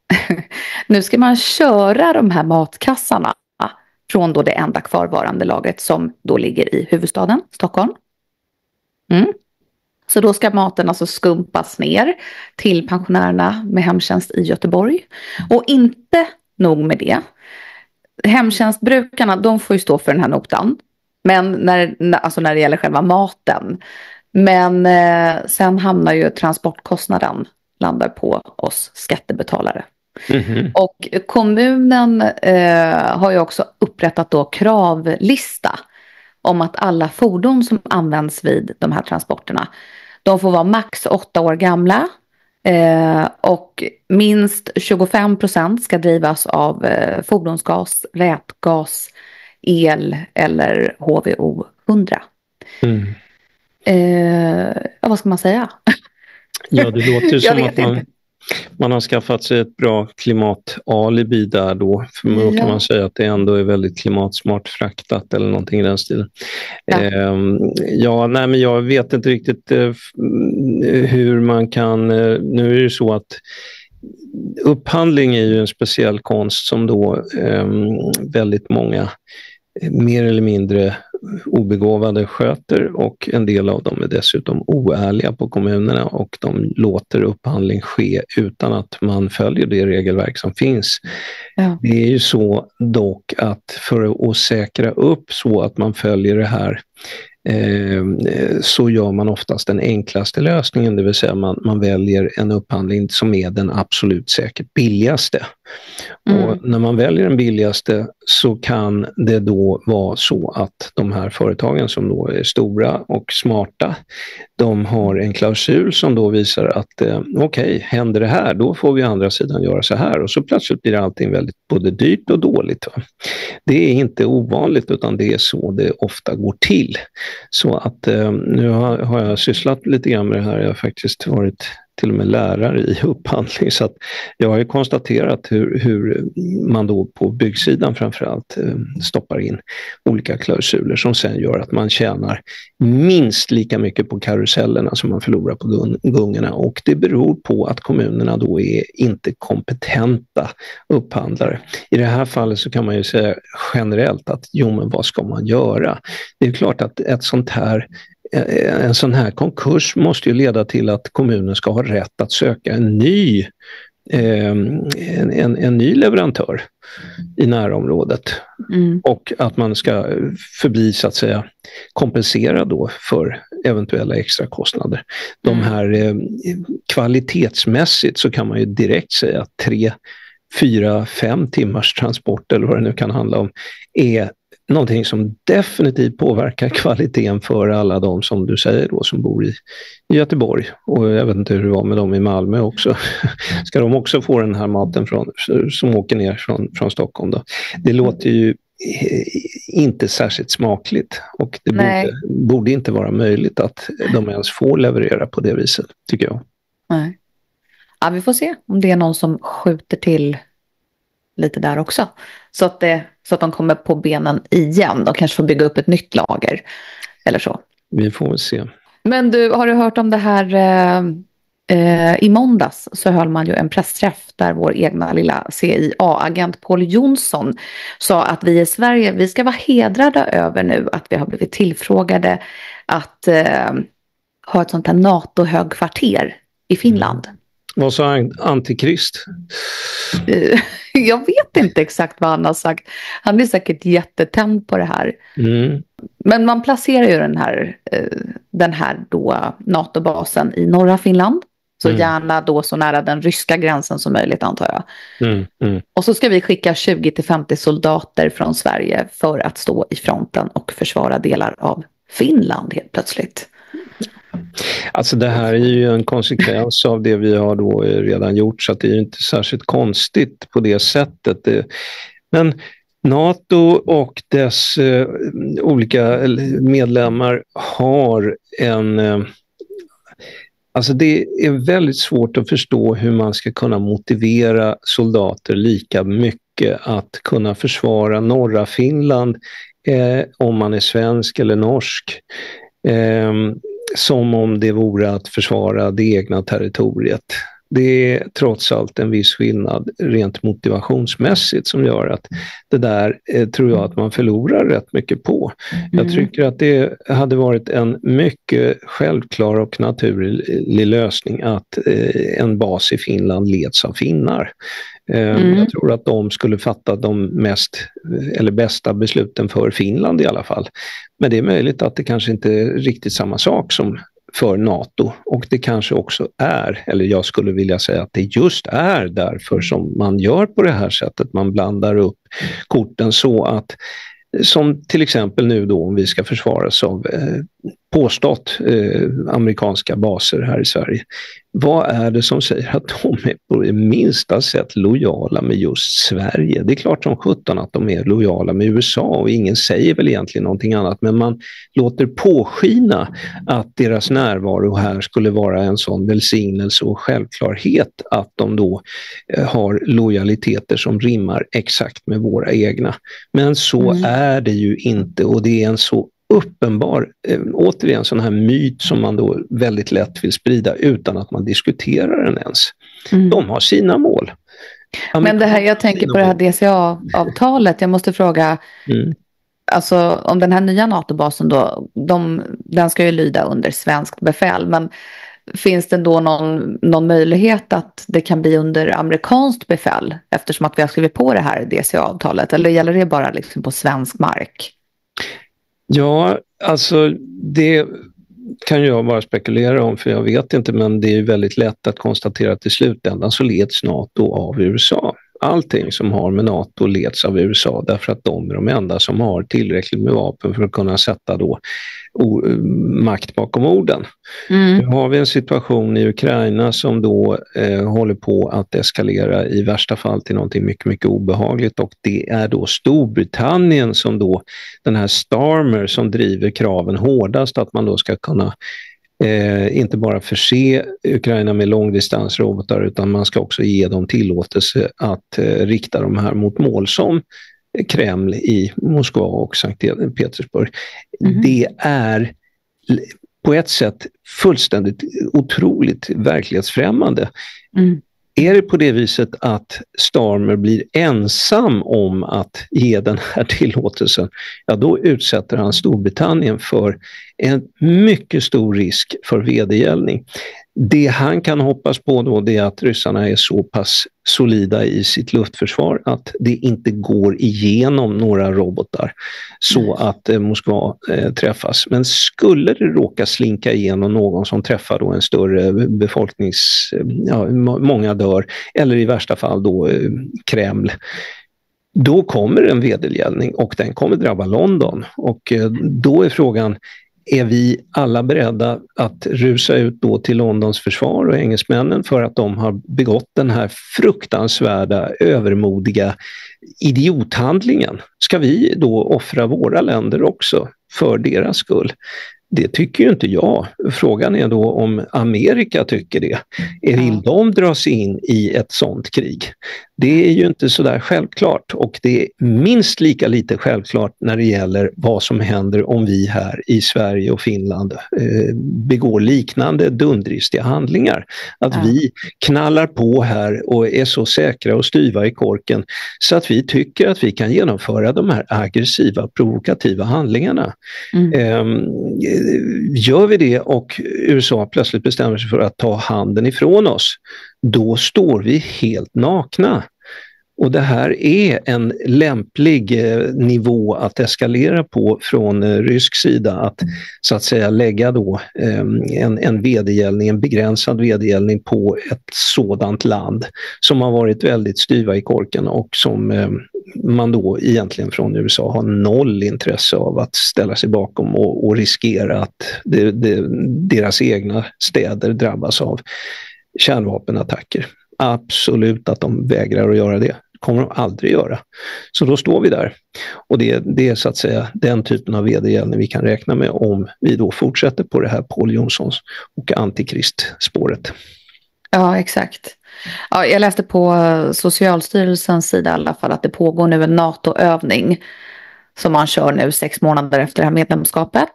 nu ska man köra de här matkassarna från då det enda kvarvarande lagret som då ligger i huvudstaden, Stockholm. Mm. Så då ska maten alltså skumpas ner till pensionärerna med hemtjänst i Göteborg. Och inte nog med det. Hemtjänstbrukarna, de får ju stå för den här notan. Men när, alltså när det gäller själva maten. Men eh, sen hamnar ju transportkostnaden, landar på oss skattebetalare. Mm-hmm. Och kommunen eh, har ju också upprättat då kravlista om att alla fordon som används vid de här transporterna, de får vara max åtta år gamla eh, och minst tjugofem procent ska drivas av eh, fordonsgas, vätgas, el eller H V O hundra. Mm. Eh, ja, vad ska man säga? Ja, det låter som att man, man har skaffat sig ett bra klimatalibi där då. För då kan man säga att det ändå är väldigt klimatsmart fraktat eller någonting i den stilen. Ja, eh, ja nej, men jag vet inte riktigt eh, hur man kan... Eh, nu är det ju så att upphandling är ju en speciell konst som då eh, väldigt många mer eller mindre obegåvade sköter, och en del av dem är dessutom oärliga på kommunerna och de låter upphandling ske utan att man följer det regelverk som finns. Ja. Det är ju så dock att för att säkra upp så att man följer det här eh, så gör man oftast den enklaste lösningen, det vill säga man, man väljer en upphandling som är den absolut säkert billigaste. Mm. Och när man väljer den billigaste så kan det då vara så att de här företagen som då är stora och smarta, de har en klausul som då visar att eh, okej, okay, händer det här, då får vi andra sidan göra så här, och så plötsligt blir allting väldigt både dyrt och dåligt. Va? Det är inte ovanligt, utan det är så det ofta går till. Så att eh, nu har, har jag sysslat lite grann med det här, jag har faktiskt varit till och med lärare i upphandling, så att jag har ju konstaterat hur, hur man då på byggsidan framförallt eh, stoppar in olika klausuler som sen gör att man tjänar minst lika mycket på karusellerna som man förlorar på gung- gungorna, och det beror på att kommunerna då är inte kompetenta upphandlare. I det här fallet så kan man ju säga generellt att jo, men vad ska man göra? Det är klart att ett sånt här En sån här konkurs måste ju leda till att kommunen ska ha rätt att söka en ny, eh, en, en, en ny leverantör i närområdet. Mm. Och att man ska förbli så att säga kompensera då för eventuella extra kostnader. De här eh, kvalitetsmässigt så kan man ju direkt säga att tre, fyra, fem timmars transport eller vad det nu kan handla om är någonting som definitivt påverkar kvaliteten för alla de som du säger då som bor i Göteborg, och jag vet inte hur det var med dem i Malmö också. Ska de också få den här maten från, som åker ner från, från Stockholm då? Det låter ju inte särskilt smakligt, och det borde, borde inte vara möjligt att de ens får leverera på det viset, tycker jag. Nej. Ja, vi får se om det är någon som skjuter till lite där också. Så att, det, så att de kommer på benen igen. De kanske får bygga upp ett nytt lager. Eller så. Vi får väl se. Men du, har du hört om det här? Eh, eh, I måndags så höll man ju en pressträff där vår egna lilla C I A-agent Paul Jonsson sa att vi i Sverige, vi ska vara hedrade över nu att vi har blivit tillfrågade att eh, ha ett sånt här NATO-högkvarter i Finland. Mm. Vad sa Antikrist? Jag vet inte exakt vad han har sagt. Han är säkert jättetänd på det här. Mm. Men man placerar ju den här, den här då NATO-basen i norra Finland. Så mm. gärna då så nära den ryska gränsen som möjligt, antar jag. Mm. Mm. Och så ska vi skicka tjugo till femtio soldater från Sverige för att stå i fronten och försvara delar av Finland helt plötsligt. Alltså det här är ju en konsekvens av det vi har då redan gjort, så att det är ju inte särskilt konstigt på det sättet. Men NATO och dess eh, olika medlemmar har en... Eh, alltså det är väldigt svårt att förstå hur man ska kunna motivera soldater lika mycket att kunna försvara norra Finland eh, om man är svensk eller norsk. Eh, som om det vore att försvara det egna territoriet. Det är trots allt en viss skillnad rent motivationsmässigt som gör att det där eh, tror jag att man förlorar rätt mycket på. Mm. Jag tycker att det hade varit en mycket självklar och naturlig lösning att eh, en bas i Finland leds av finnar. Eh, mm. Jag tror att de skulle fatta de mest eller bästa besluten för Finland i alla fall. Men det är möjligt att det kanske inte är riktigt samma sak som för NATO, och det kanske också är, eller jag skulle vilja säga att det just är därför som man gör på det här sättet. Man blandar upp korten så att, som till exempel nu då om vi ska försvaras av eh, påstått eh, amerikanska baser här i Sverige. Vad är det som säger att de är på det minsta sätt lojala med just Sverige? Det är klart som sjutton att de är lojala med U S A och ingen säger väl egentligen någonting annat, men man låter påskina att deras närvaro här skulle vara en sån välsignelse och självklarhet att de då eh, har lojaliteter som rimmar exakt med våra egna. Men så mm. är det ju inte, och det är en så uppenbar, eh, återigen sån här myt som man då väldigt lätt vill sprida utan att man diskuterar den ens. Mm. De har sina mål. Men det här, jag tänker på det här D C A-avtalet, jag måste fråga, mm. alltså om den här nya NATO-basen då, de, den ska ju lyda under svenskt befäl, men finns det då någon, någon möjlighet att det kan bli under amerikanskt befäl eftersom att vi har skrivit på det här D C A-avtalet, eller gäller det bara liksom på svensk mark? Ja, alltså det kan jag bara spekulera om, för jag vet inte, men det är väldigt lätt att konstatera att i slutändan så leds NATO av U S A. Allting som har med NATO leds av U S A därför att de är de enda som har tillräckligt med vapen för att kunna sätta då o- makt bakom orden. Mm. Nu har vi en situation i Ukraina som då eh, håller på att eskalera i värsta fall till någonting mycket, mycket obehagligt, och det är då Storbritannien som då, den här Starmer som driver kraven hårdast att man då ska kunna Eh, inte bara förse Ukraina med långdistansrobotar, utan man ska också ge dem tillåtelse att eh, rikta de här mot mål som Kreml i Moskva och Sankt Petersburg. Mm. Det är på ett sätt fullständigt otroligt verklighetsfrämmande. Mm. Är det på det viset att Starmer blir ensam om att ge den här tillåtelsen, ja då utsätter han Storbritannien för en mycket stor risk för vedergällning. Det han kan hoppas på då, det är att ryssarna är så pass solida i sitt luftförsvar att det inte går igenom några robotar så att eh, Moskva eh, träffas. Men skulle det råka slinka igenom någon som träffar då en större befolknings... Eh, ja, många dör, eller i värsta fall då eh, Kreml, då kommer en vedergällning och den kommer drabba London. Och eh, då är frågan, är vi alla beredda att rusa ut då till Londons försvar och engelsmännen för att de har begått den här fruktansvärda, övermodiga idiothandlingen? Ska vi då offra våra länder också för deras skull? Det tycker ju inte jag. Frågan är då om Amerika tycker det. Vill de dra sig in i ett sånt krig? Det är ju inte så där självklart, och det är minst lika lite självklart när det gäller vad som händer om vi här i Sverige och Finland eh, begår liknande dundristiga handlingar. Att ja. vi knallar på här och är så säkra och styva i korken så att vi tycker att vi kan genomföra de här aggressiva, provokativa handlingarna. Mm. Eh, gör vi det och U S A plötsligt bestämmer sig för att ta handen ifrån oss, då står vi helt nakna. Och det här är en lämplig eh, nivå att eskalera på från eh, rysk sida, att så att säga lägga då eh, en, en vedergällning, en begränsad vedergällning på ett sådant land som har varit väldigt styva i korken och som eh, man då egentligen från U S A har noll intresse av att ställa sig bakom och, och riskera att det, det, deras egna städer drabbas av kärnvapenattacker. Absolut att de vägrar att göra det. Kommer de aldrig göra. Så då står vi där. Och det, det är så att säga den typen av vedergällning vi kan räkna med om vi då fortsätter på det här Paul Jonssons och antikristspåret. Ja, exakt. Ja, jag läste på Socialstyrelsens sida i alla fall att det pågår nu en NATO-övning som man kör nu sex månader efter det här medlemskapet.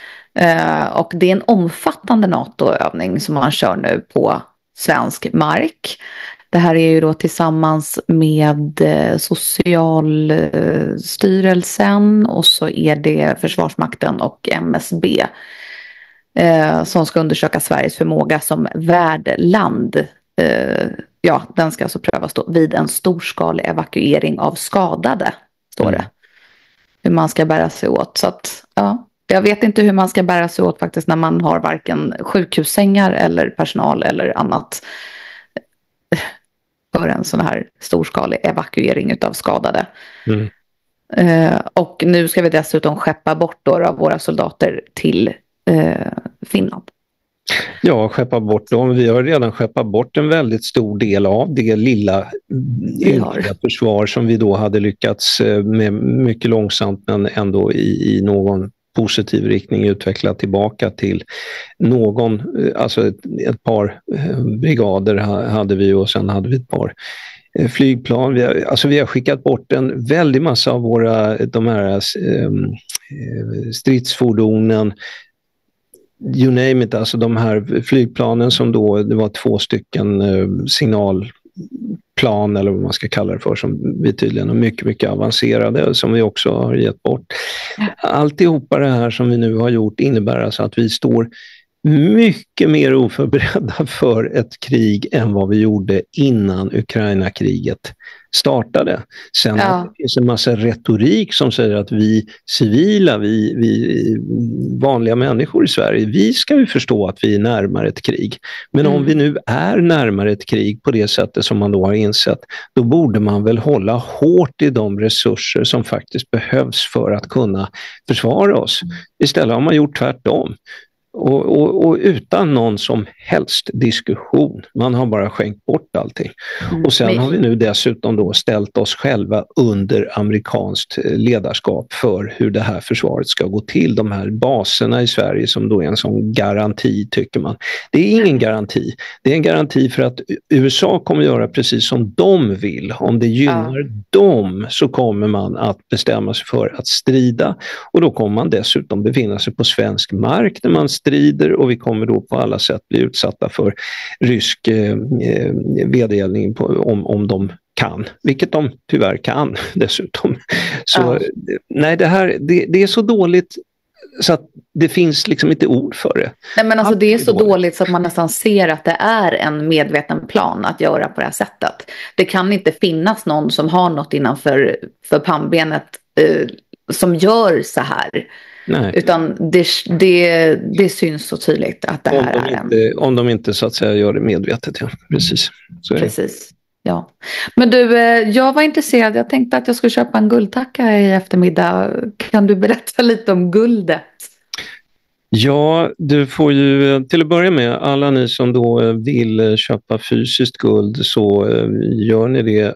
Eh, och det är en omfattande NATO-övning som man kör nu på svensk mark. Det här är ju då tillsammans med Socialstyrelsen och så är det Försvarsmakten och M S B eh, som ska undersöka Sveriges förmåga som värdland. Eh, ja, den ska alltså prövas då vid en storskalig evakuering av skadade, står det. Hur man ska bära sig åt. Så att, ja, jag vet inte hur man ska bära sig åt faktiskt när man har varken sjukhussängar eller personal eller annat för en sån här storskalig evakuering utav skadade. Mm. Eh, och nu ska vi dessutom skeppa bort då av våra soldater till eh, Finland. Ja, skeppa bort dem. Vi har redan skeppat bort en väldigt stor del av det lilla ynkliga försvar som vi då hade lyckats med mycket långsamt men ändå i, i någon positiv riktning utveckla tillbaka till någon, alltså ett, ett par brigader hade vi och sen hade vi ett par flygplan. Vi har, alltså vi har skickat bort en väldig massa av våra, de här eh, stridsfordonen, you name it, alltså de här flygplanen som då, det var två stycken eh, signalplan eller vad man ska kalla det för, som vi tydligen är mycket, mycket avancerade, som vi också har gett bort. Alltihopa det här som vi nu har gjort innebär alltså att vi står mycket mer oförberedda för ett krig än vad vi gjorde innan Ukraina-kriget startade. Sen ja. att det finns en massa retorik som säger att vi civila, vi, vi vanliga människor i Sverige, vi ska ju förstå att vi är närmare ett krig. Men mm. om vi nu är närmare ett krig på det sättet som man då har insett, då borde man väl hålla hårt i de resurser som faktiskt behövs för att kunna försvara oss. Istället har man gjort tvärtom. Och, och, och utan någon som helst diskussion. Man har bara skänkt bort allting. Mm. Och sen har vi nu dessutom då ställt oss själva under amerikanskt ledarskap för hur det här försvaret ska gå till. De här baserna i Sverige som då är en sån garanti, tycker man. Det är ingen garanti. Det är en garanti för att U S A kommer göra precis som de vill. Om det gynnar ja. dem så kommer man att bestämma sig för att strida. Och då kommer man dessutom befinna sig på svensk mark när man strider, och vi kommer då på alla sätt bli utsatta för rysk eh, vedergällning på, om, om de kan, vilket de tyvärr kan dessutom. Så ja. nej, det här det, det är så dåligt så att det finns liksom inte ord för det. Nej, men alltså det är så dåligt så att man nästan ser att det är en medveten plan att göra på det här sättet. Det kan inte finnas någon som har något innanför för pannbenet eh, som gör så här. Nej. Utan det, det, det syns så tydligt att det här de är inte, en... Om de inte så att säga gör det medvetet, ja. Precis. Så är Precis, det. Ja. Men du, jag var intresserad. Jag tänkte att jag skulle köpa en guldtacka i eftermiddag. Kan du berätta lite om guldet? Ja, du får ju till att börja med, alla ni som då vill köpa fysiskt guld, så gör ni det,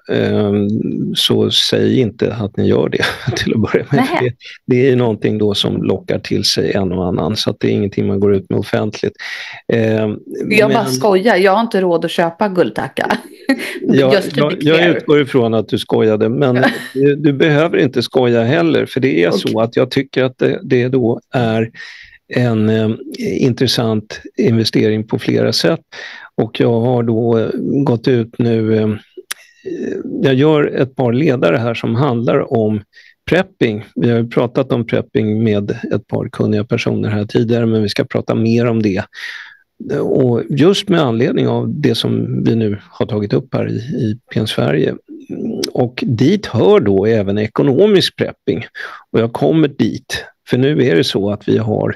så säg inte att ni gör det till att börja med. Det, det är någonting då som lockar till sig en och annan, så att det är ingenting man går ut med offentligt. Jag Men, bara skojar, jag har inte råd att köpa guldtacka. Ja, jag, jag utgår ifrån att du skojade, men du, du behöver inte skoja heller, för det är okay. så att jag tycker att det, det då är en eh, intressant investering på flera sätt, och jag har då eh, gått ut nu, eh, jag gör ett par ledare här som handlar om prepping. Vi har ju pratat om prepping med ett par kunniga personer här tidigare, men vi ska prata mer om det. Och just med anledning av det som vi nu har tagit upp här i, i P N Sverige. Och dit hör då även ekonomisk prepping. Och jag kommer dit. För nu är det så att vi har,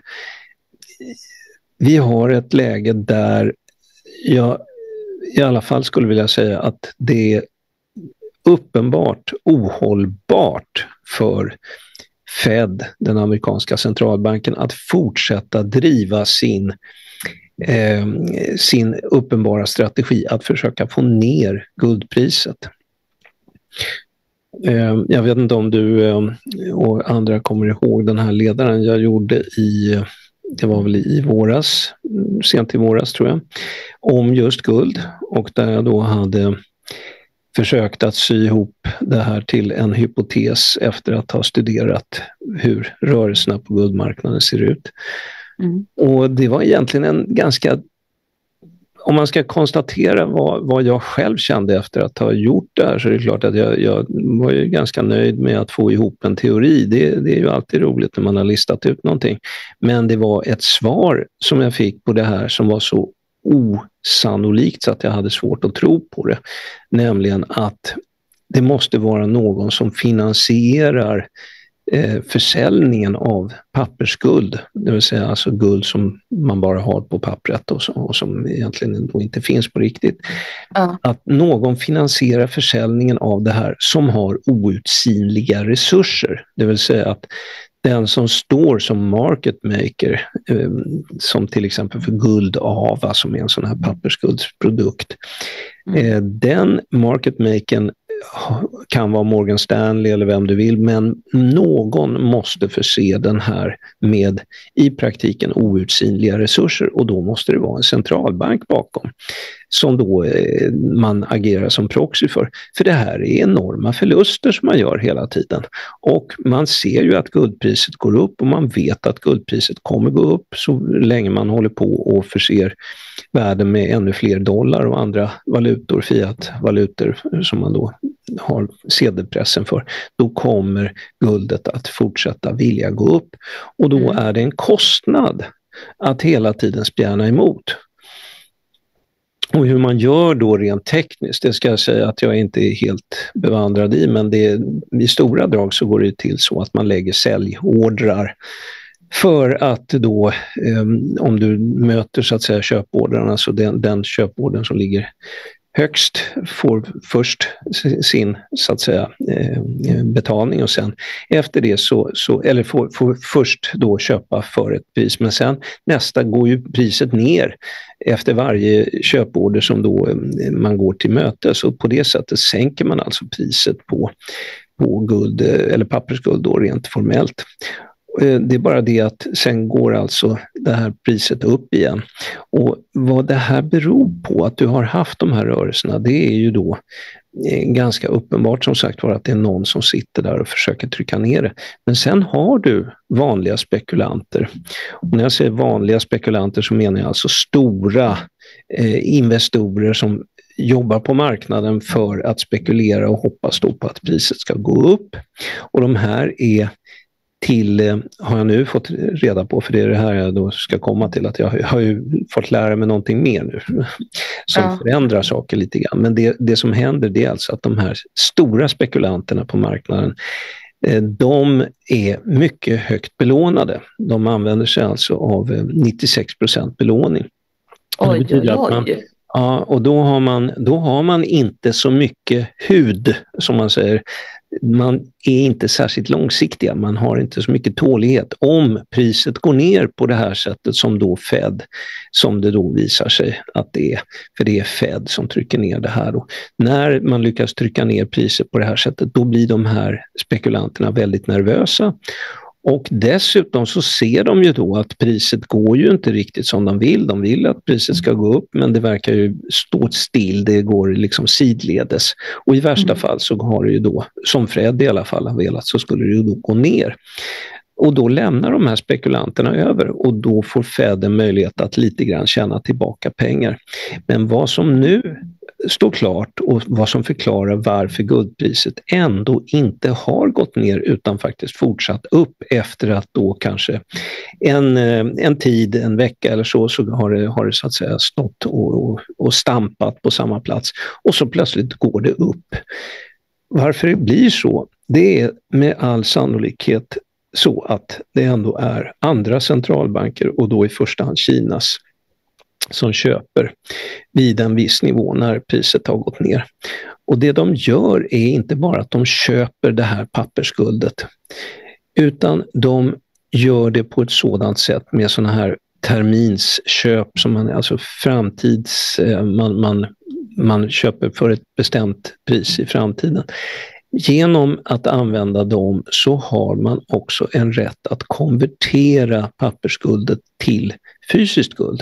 vi har ett läge där jag i alla fall skulle vilja säga att det är uppenbart ohållbart för Fed, den amerikanska centralbanken, att fortsätta driva sin, eh, sin uppenbara strategi att försöka få ner guldpriset. Jag vet inte om du och andra kommer ihåg den här ledaren jag gjorde i, det var väl i våras, sent i våras tror jag, om just guld, och där jag då hade försökt att sy ihop det här till en hypotes efter att ha studerat hur rörelserna på guldmarknaden ser ut. Mm. Och det var egentligen en ganska, om man ska konstatera vad, vad jag själv kände efter att ha gjort det här, så är det klart att jag, jag var ju ganska nöjd med att få ihop en teori. Det, det är ju alltid roligt när man har listat ut någonting. Men det var ett svar som jag fick på det här som var så osannolikt så att jag hade svårt att tro på det. Nämligen att det måste vara någon som finansierar eh, försäljningen av pappersguld, det vill säga alltså guld som man bara har på pappret och, så, och som egentligen då inte finns på riktigt. Ja. Att någon finansierar försäljningen av det här som har outsinliga resurser, det vill säga att den som står som market maker, eh, som till exempel för Guldava som är en sån här pappersguldsprodukt, mm. eh, den market makern kan vara Morgan Stanley eller vem du vill, men någon måste förse den här med i praktiken outsinliga resurser, och då måste det vara en centralbank bakom som då eh, man agerar som proxy för. För det här är enorma förluster som man gör hela tiden. Och man ser ju att guldpriset går upp, och man vet att guldpriset kommer gå upp så länge man håller på och förser världen med ännu fler dollar och andra valutor, fiat-valutor som man då har sedelpressen för. Då kommer guldet att fortsätta vilja gå upp. Och då är det en kostnad att hela tiden spjärna emot. Och hur man gör då rent tekniskt, det ska jag säga att jag inte är helt bevandrad i, men det, i stora drag så går det till så att man lägger säljordrar för att då, um, om du möter så att säga köpordrarna, så den, den köpordern som ligger högst får först sin så att säga eh, betalning, och sen efter det så, så eller får, får först då köpa för ett pris, men sen nästa går ju priset ner efter varje köporder som då eh, man går till möte, så på det sättet sänker man alltså priset på, på guld eller pappersguld då rent formellt. Det är bara det att sen går alltså det här priset upp igen. Och vad det här beror på att du har haft de här rörelserna, det är ju då ganska uppenbart som sagt var att det är någon som sitter där och försöker trycka ner det. Men sen har du vanliga spekulanter. Och när jag säger vanliga spekulanter så menar jag alltså stora eh, investorer som jobbar på marknaden för att spekulera och hoppas då på att priset ska gå upp. Och de här är till, har jag nu fått reda på, för det är det här jag då ska komma till, att jag har ju fått lära mig någonting mer nu som ja. förändrar saker lite grann. Men det, det som händer, det är alltså att de här stora spekulanterna på marknaden, de är mycket högt belånade. De använder sig alltså av nittiosex procent belåning. Oj, oj, oj. Ja, och då har man, då har man inte så mycket hud, som man säger. Man är inte särskilt långsiktiga, man har inte så mycket tålighet. Om priset går ner på det här sättet som då Fed, som det då visar sig att det är, för det är Fed som trycker ner det här då. När man lyckas trycka ner priset på det här sättet, då blir de här spekulanterna väldigt nervösa. Och dessutom så ser de ju då att priset går ju inte riktigt som de vill. De vill att priset ska gå upp, men det verkar ju stå still. Det går liksom sidledes. Och i värsta mm. fall så har det ju då, som Fred i alla fall har velat, så skulle det ju då gå ner. Och då lämnar de här spekulanterna över, och då får Fed en möjlighet att lite grann tjäna tillbaka pengar. Men vad som nu står klart och vad som förklarar varför guldpriset ändå inte har gått ner utan faktiskt fortsatt upp efter att då kanske en, en tid, en vecka eller så, så har det, har det så att säga stått och, och, och stampat på samma plats, och så plötsligt går det upp. Varför det blir så, det är med all sannolikhet så att det ändå är andra centralbanker, och då i första hand Kinas, som köper vid en viss nivå när priset har gått ner. Och det de gör är inte bara att de köper det här pappersguldet, utan de gör det på ett sådant sätt med såna här terminsköp som man, alltså framtids, man, man, man köper för ett bestämt pris i framtiden. Genom att använda dem så har man också en rätt att konvertera pappersguldet till fysiskt guld.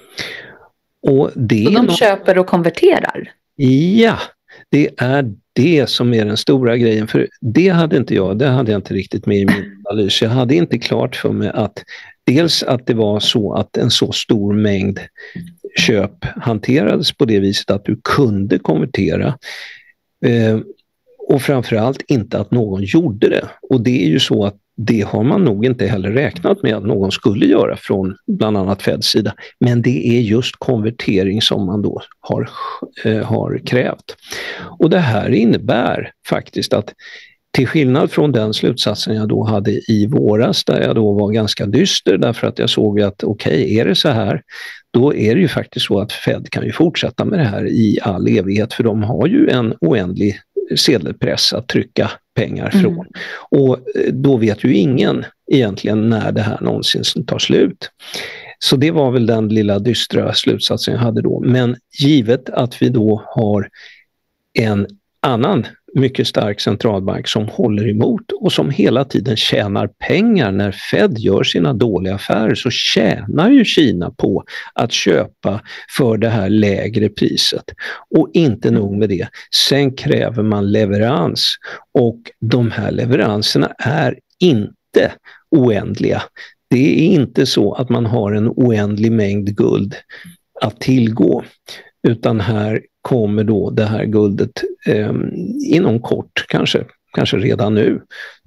Och det så de något... köper och konverterar? Ja, det är det som är den stora grejen. För det hade inte jag, det hade jag inte riktigt med i min analys. Jag hade inte klart för mig att dels att det var så att en så stor mängd köp hanterades på det viset att du kunde konvertera. Eh, och framförallt inte att någon gjorde det. Och det är ju så att det har man nog inte heller räknat med att någon skulle göra från bland annat Feds sida. Men det är just konvertering som man då har, eh, har krävt. Och det här innebär faktiskt att till skillnad från den slutsatsen jag då hade i våras, där jag då var ganska dyster därför att jag såg att okej, okay, är det så här, då är det ju faktiskt så att Fed kan ju fortsätta med det här i all evighet, för de har ju en oändlig sedelpress att trycka pengar från. Mm. Och då vet ju ingen egentligen när det här någonsin tar slut. Så det var väl den lilla dystra slutsatsen jag hade då. Men givet att vi då har en annan mycket stark centralbank som håller emot och som hela tiden tjänar pengar när Fed gör sina dåliga affärer, så tjänar ju Kina på att köpa för det här lägre priset. Och inte nog med det, sen kräver man leverans, och de här leveranserna är inte oändliga. Det är inte så att man har en oändlig mängd guld att tillgå, utan här kommer då det här guldet eh, inom kort, kanske, kanske redan nu.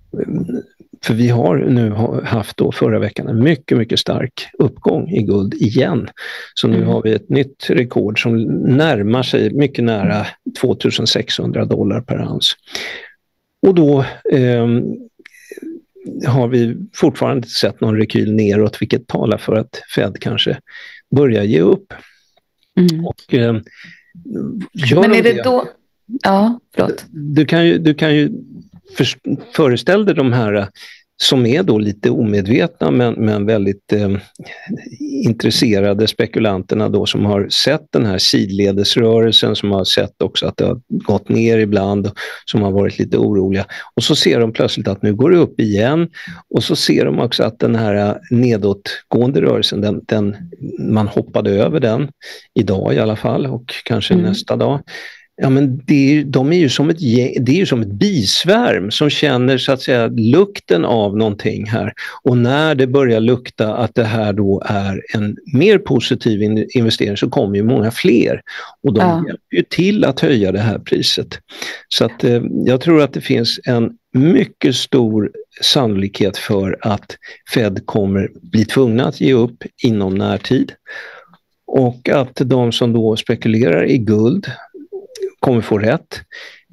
För vi har nu haft då förra veckan en mycket, mycket stark uppgång i guld igen. Så nu mm. har vi ett nytt rekord som närmar sig mycket nära tvåtusensexhundra dollar per ounce. Och då eh, har vi fortfarande inte sett någon rekyl neråt, vilket talar för att Fed kanske börjar ge upp. Mm. Och, eh, Men är det, det då... Ja, förlåt. Du kan ju, du kan ju för, föreställa dig de här som är då lite omedvetna men, men väldigt eh, intresserade spekulanterna då, som har sett den här sidledesrörelsen, som har sett också att det har gått ner ibland, som har varit lite oroliga. Och så ser de plötsligt att nu går det upp igen, och så ser de också att den här nedåtgående rörelsen, den, den, man hoppade över den idag i alla fall, och kanske mm. nästa dag. Ja, men det är, de är ju som ett, det är ju som ett bisvärm som känner så att säga lukten av någonting här. Och när det börjar lukta att det här då är en mer positiv investering, så kommer ju många fler. Och de ja. hjälper ju till att höja det här priset. Så att eh, jag tror att det finns en mycket stor sannolikhet för att Fed kommer bli tvungna att ge upp inom närtid. Och att de som då spekulerar i guld kommer få rätt.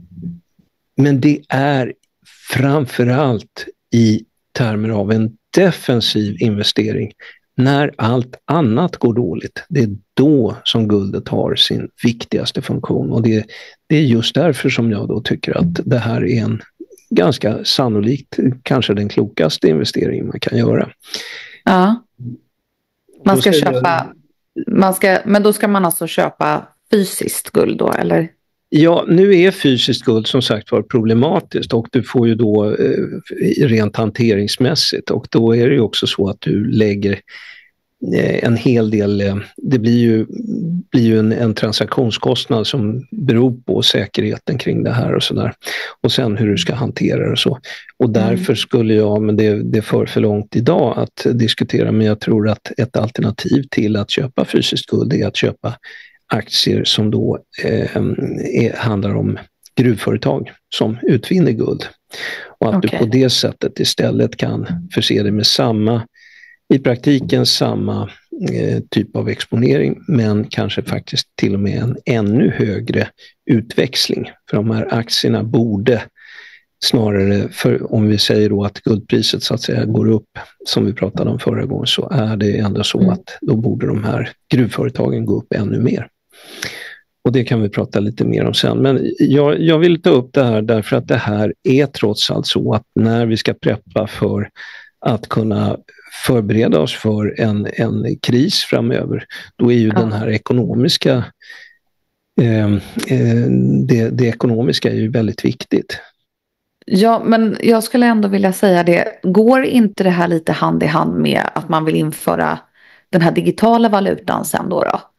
Men det är framförallt i termer av en defensiv investering. När allt annat går dåligt, det är då som guldet har sin viktigaste funktion. Och det, det är just därför som jag då tycker att det här är en ganska sannolikt, kanske den klokaste investeringen man kan göra. Ja. Man ska köpa, man ska, men då ska man alltså köpa fysiskt guld då, eller? Ja, nu är fysiskt guld som sagt var problematiskt, och du får ju då eh, rent hanteringsmässigt, och då är det ju också så att du lägger eh, en hel del, eh, det blir ju, blir ju en, en transaktionskostnad som beror på säkerheten kring det här och sådär, och sen hur du ska hantera det och så. Och därför skulle jag, men det, det för för långt idag att diskutera, men jag tror att ett alternativ till att köpa fysiskt guld är att köpa aktier som då eh, är, handlar om gruvföretag som utvinner guld. Och att okay. du på det sättet istället kan förse dig med samma, i praktiken samma eh, typ av exponering, men kanske faktiskt till och med en ännu högre utväxling. För de här aktierna borde snarare, för om vi säger då att guldpriset så att säga går upp, som vi pratade om förra gången, så är det ändå så mm. att då borde de här gruvföretagen gå upp ännu mer. Och det kan vi prata lite mer om sen. Men jag, jag vill ta upp det här därför att det här är trots allt så att när vi ska preppa för att kunna förbereda oss för en, en kris framöver, då är ju ja. den här ekonomiska eh, eh, det, det ekonomiska är ju väldigt viktigt. Ja, men jag skulle ändå vilja säga det. Går inte det här lite hand i hand med att man vill införa den här digitala valutan sen då då?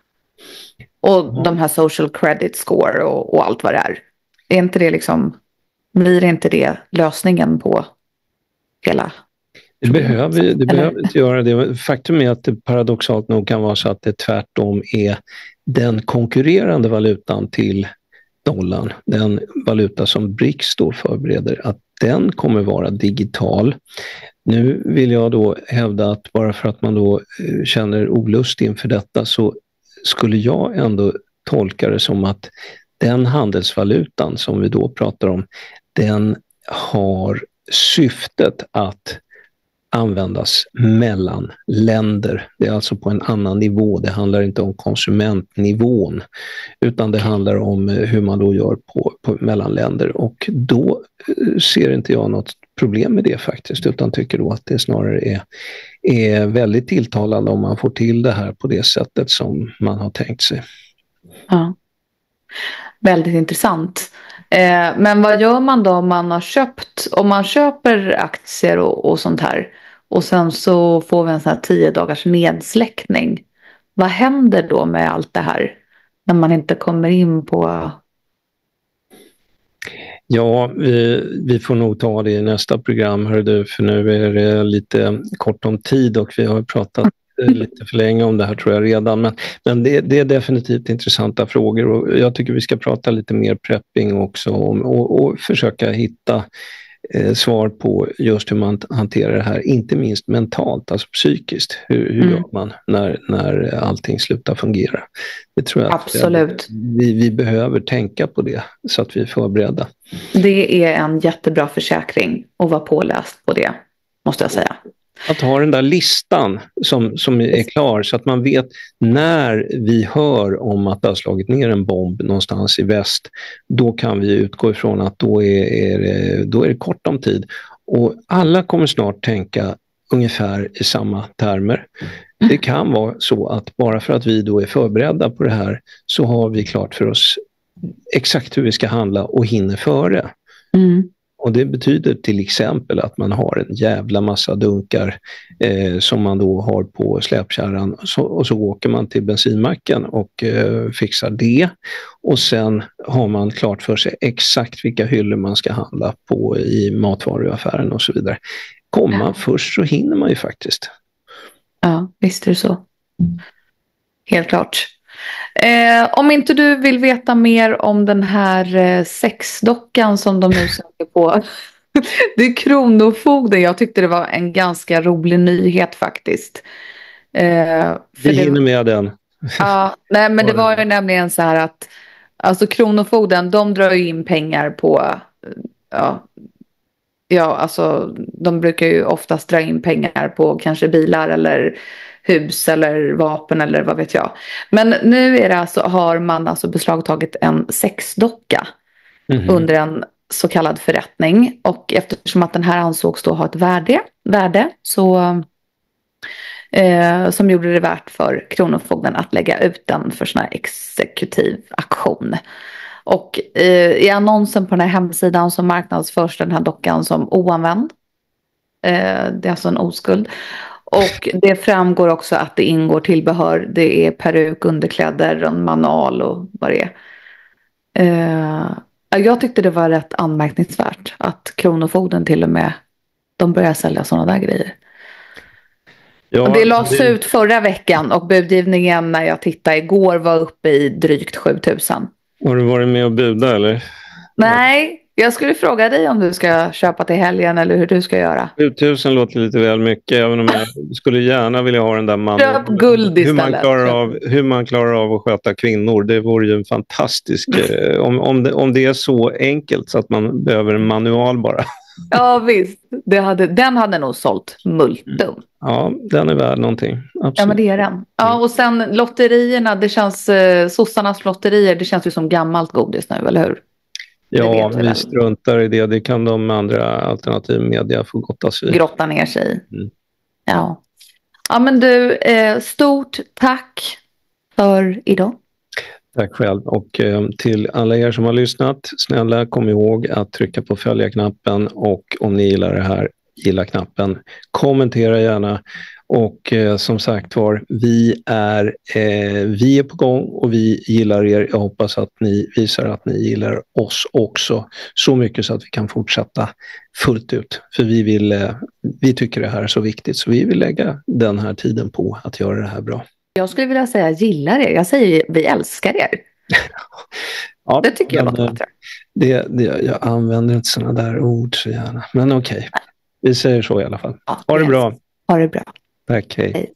Och mm. de här social credit score och, och allt vad det är. Är inte det liksom, blir inte det lösningen på hela? Det behöver, det behöver inte göra det. Faktum är att det paradoxalt nog kan vara så att det tvärtom är den konkurrerande valutan till dollarn, den valuta som B R I C S då förbereder, att den kommer vara digital. Nu vill jag då hävda att bara för att man då känner olust inför detta, så skulle jag ändå tolka det som att den handelsvalutan som vi då pratar om, den har syftet att användas mellan länder. Det är alltså på en annan nivå. Det handlar inte om konsumentnivån, utan det handlar om hur man då gör på, på mellan länder. Och då ser inte jag något problem med det faktiskt, utan tycker då att det snarare är, är väldigt tilltalande om man får till det här på det sättet som man har tänkt sig. Ja. Väldigt intressant. Eh, men vad gör man då om man har köpt, om man köper aktier och, och sånt här och sen så får vi en sån här tio dagars nedsläckning. Vad händer då med allt det här när man inte kommer in på... Ja, vi, vi får nog ta det i nästa program, hör du, för nu är det lite kort om tid och vi har pratat lite för länge om det här tror jag redan. Men, men det, det är definitivt intressanta frågor och jag tycker vi ska prata lite mer prepping också om, och, och försöka hitta eh, svar på just hur man hanterar det här, inte minst mentalt, alltså psykiskt. Hur, hur mm. gör man när, när allting slutar fungera? Det tror jag Absolut. Att vi, vi behöver tänka på det så att vi är förberedda. Det är en jättebra försäkring att vara påläst på det, måste jag säga. Att ha den där listan som, som är klar så att man vet när vi hör om att det har slagit ner en bomb någonstans i väst, då kan vi utgå ifrån att då är, är, det, då är det kort om tid. Och alla kommer snart tänka ungefär i samma termer. Det kan vara så att bara för att vi då är förberedda på det här så har vi klart för oss exakt hur vi ska handla och hinner före. Mm. Och det betyder till exempel att man har en jävla massa dunkar eh, som man då har på släpkärran så, och så åker man till bensinmacken och eh, fixar det. Och sen har man klart för sig exakt vilka hyllor man ska handla på i matvaruaffären och så vidare. Kommer man först så hinner man ju faktiskt. Ja, visst är det så. Helt klart. Eh, om inte du vill veta mer om den här eh, sexdockan som de nu söker på. Det är Kronofogden. Jag tyckte det var en ganska rolig nyhet faktiskt. Eh, Vi hinner med den. Ja, nej, men det var ju nämligen så här att alltså Kronofogden, de drar ju in pengar på ja, ja alltså de brukar ju oftast dra in pengar på kanske bilar eller hus eller vapen eller vad vet jag. Men nu är det alltså, har man alltså beslagtagit en sexdocka mm-hmm. under en så kallad förrättning. Och eftersom att den här ansågs då ha ett värde, värde så, eh, som gjorde det värt för Kronofogden att lägga ut den för sån här exekutiv aktion. Och eh, i annonsen på den här hemsidan så marknadsförs den här dockan som oanvänd. Eh, det är alltså en oskuld. Och det framgår också att det ingår tillbehör. Det är peruk, underkläder, en manual och vad det är. Uh, jag tyckte det var rätt anmärkningsvärt att Kronofogden till och med de börjar sälja sådana där grejer. Ja, och det lades det... ut förra veckan och budgivningen när jag tittade igår var uppe i drygt sju tusen. Har du varit med och buda eller? Nej. Jag skulle fråga dig om du ska köpa till helgen eller hur du ska göra. sju tusen låter lite väl mycket. Även om jag skulle gärna vilja ha den där mannen. Köp guld istället. Hur man klarar av, hur man klarar av att sköta kvinnor. Det vore ju en fantastisk... eh, om, om, det, om det är så enkelt så att man behöver en manual bara. Ja visst. Det hade, den hade nog sålt multum. Ja, den är värd någonting. Absolut. Ja men det är den. Ja och sen lotterierna. Det känns... Eh, sossarnas lotterier. Det känns ju som gammalt godis nu, eller hur? Ja, vi, vi struntar i det. Det kan de andra alternativ media få gotta sig. Grotta ner sig i. Mm. Ja. Ja, men du, eh, stort tack för idag. Tack själv. Och eh, till alla er som har lyssnat, snälla kom ihåg att trycka på följa-knappen och om ni gillar det här, gilla knappen. Kommentera gärna. Och eh, som sagt var, vi är, eh, vi är på gång och vi gillar er. Jag hoppas att ni visar att ni gillar oss också så mycket så att vi kan fortsätta fullt ut. För vi, vill, eh, vi tycker det här är så viktigt så vi vill lägga den här tiden på att göra det här bra. Jag skulle vilja säga gillar er. Jag säger vi älskar er. Ja, det tycker jag låter bättre. Det, det, jag använder inte sådana där ord så gärna. Men okej, okay. Vi säger så i alla fall. Ja, ha det bra. Ha det bra. Tack, hej. hej.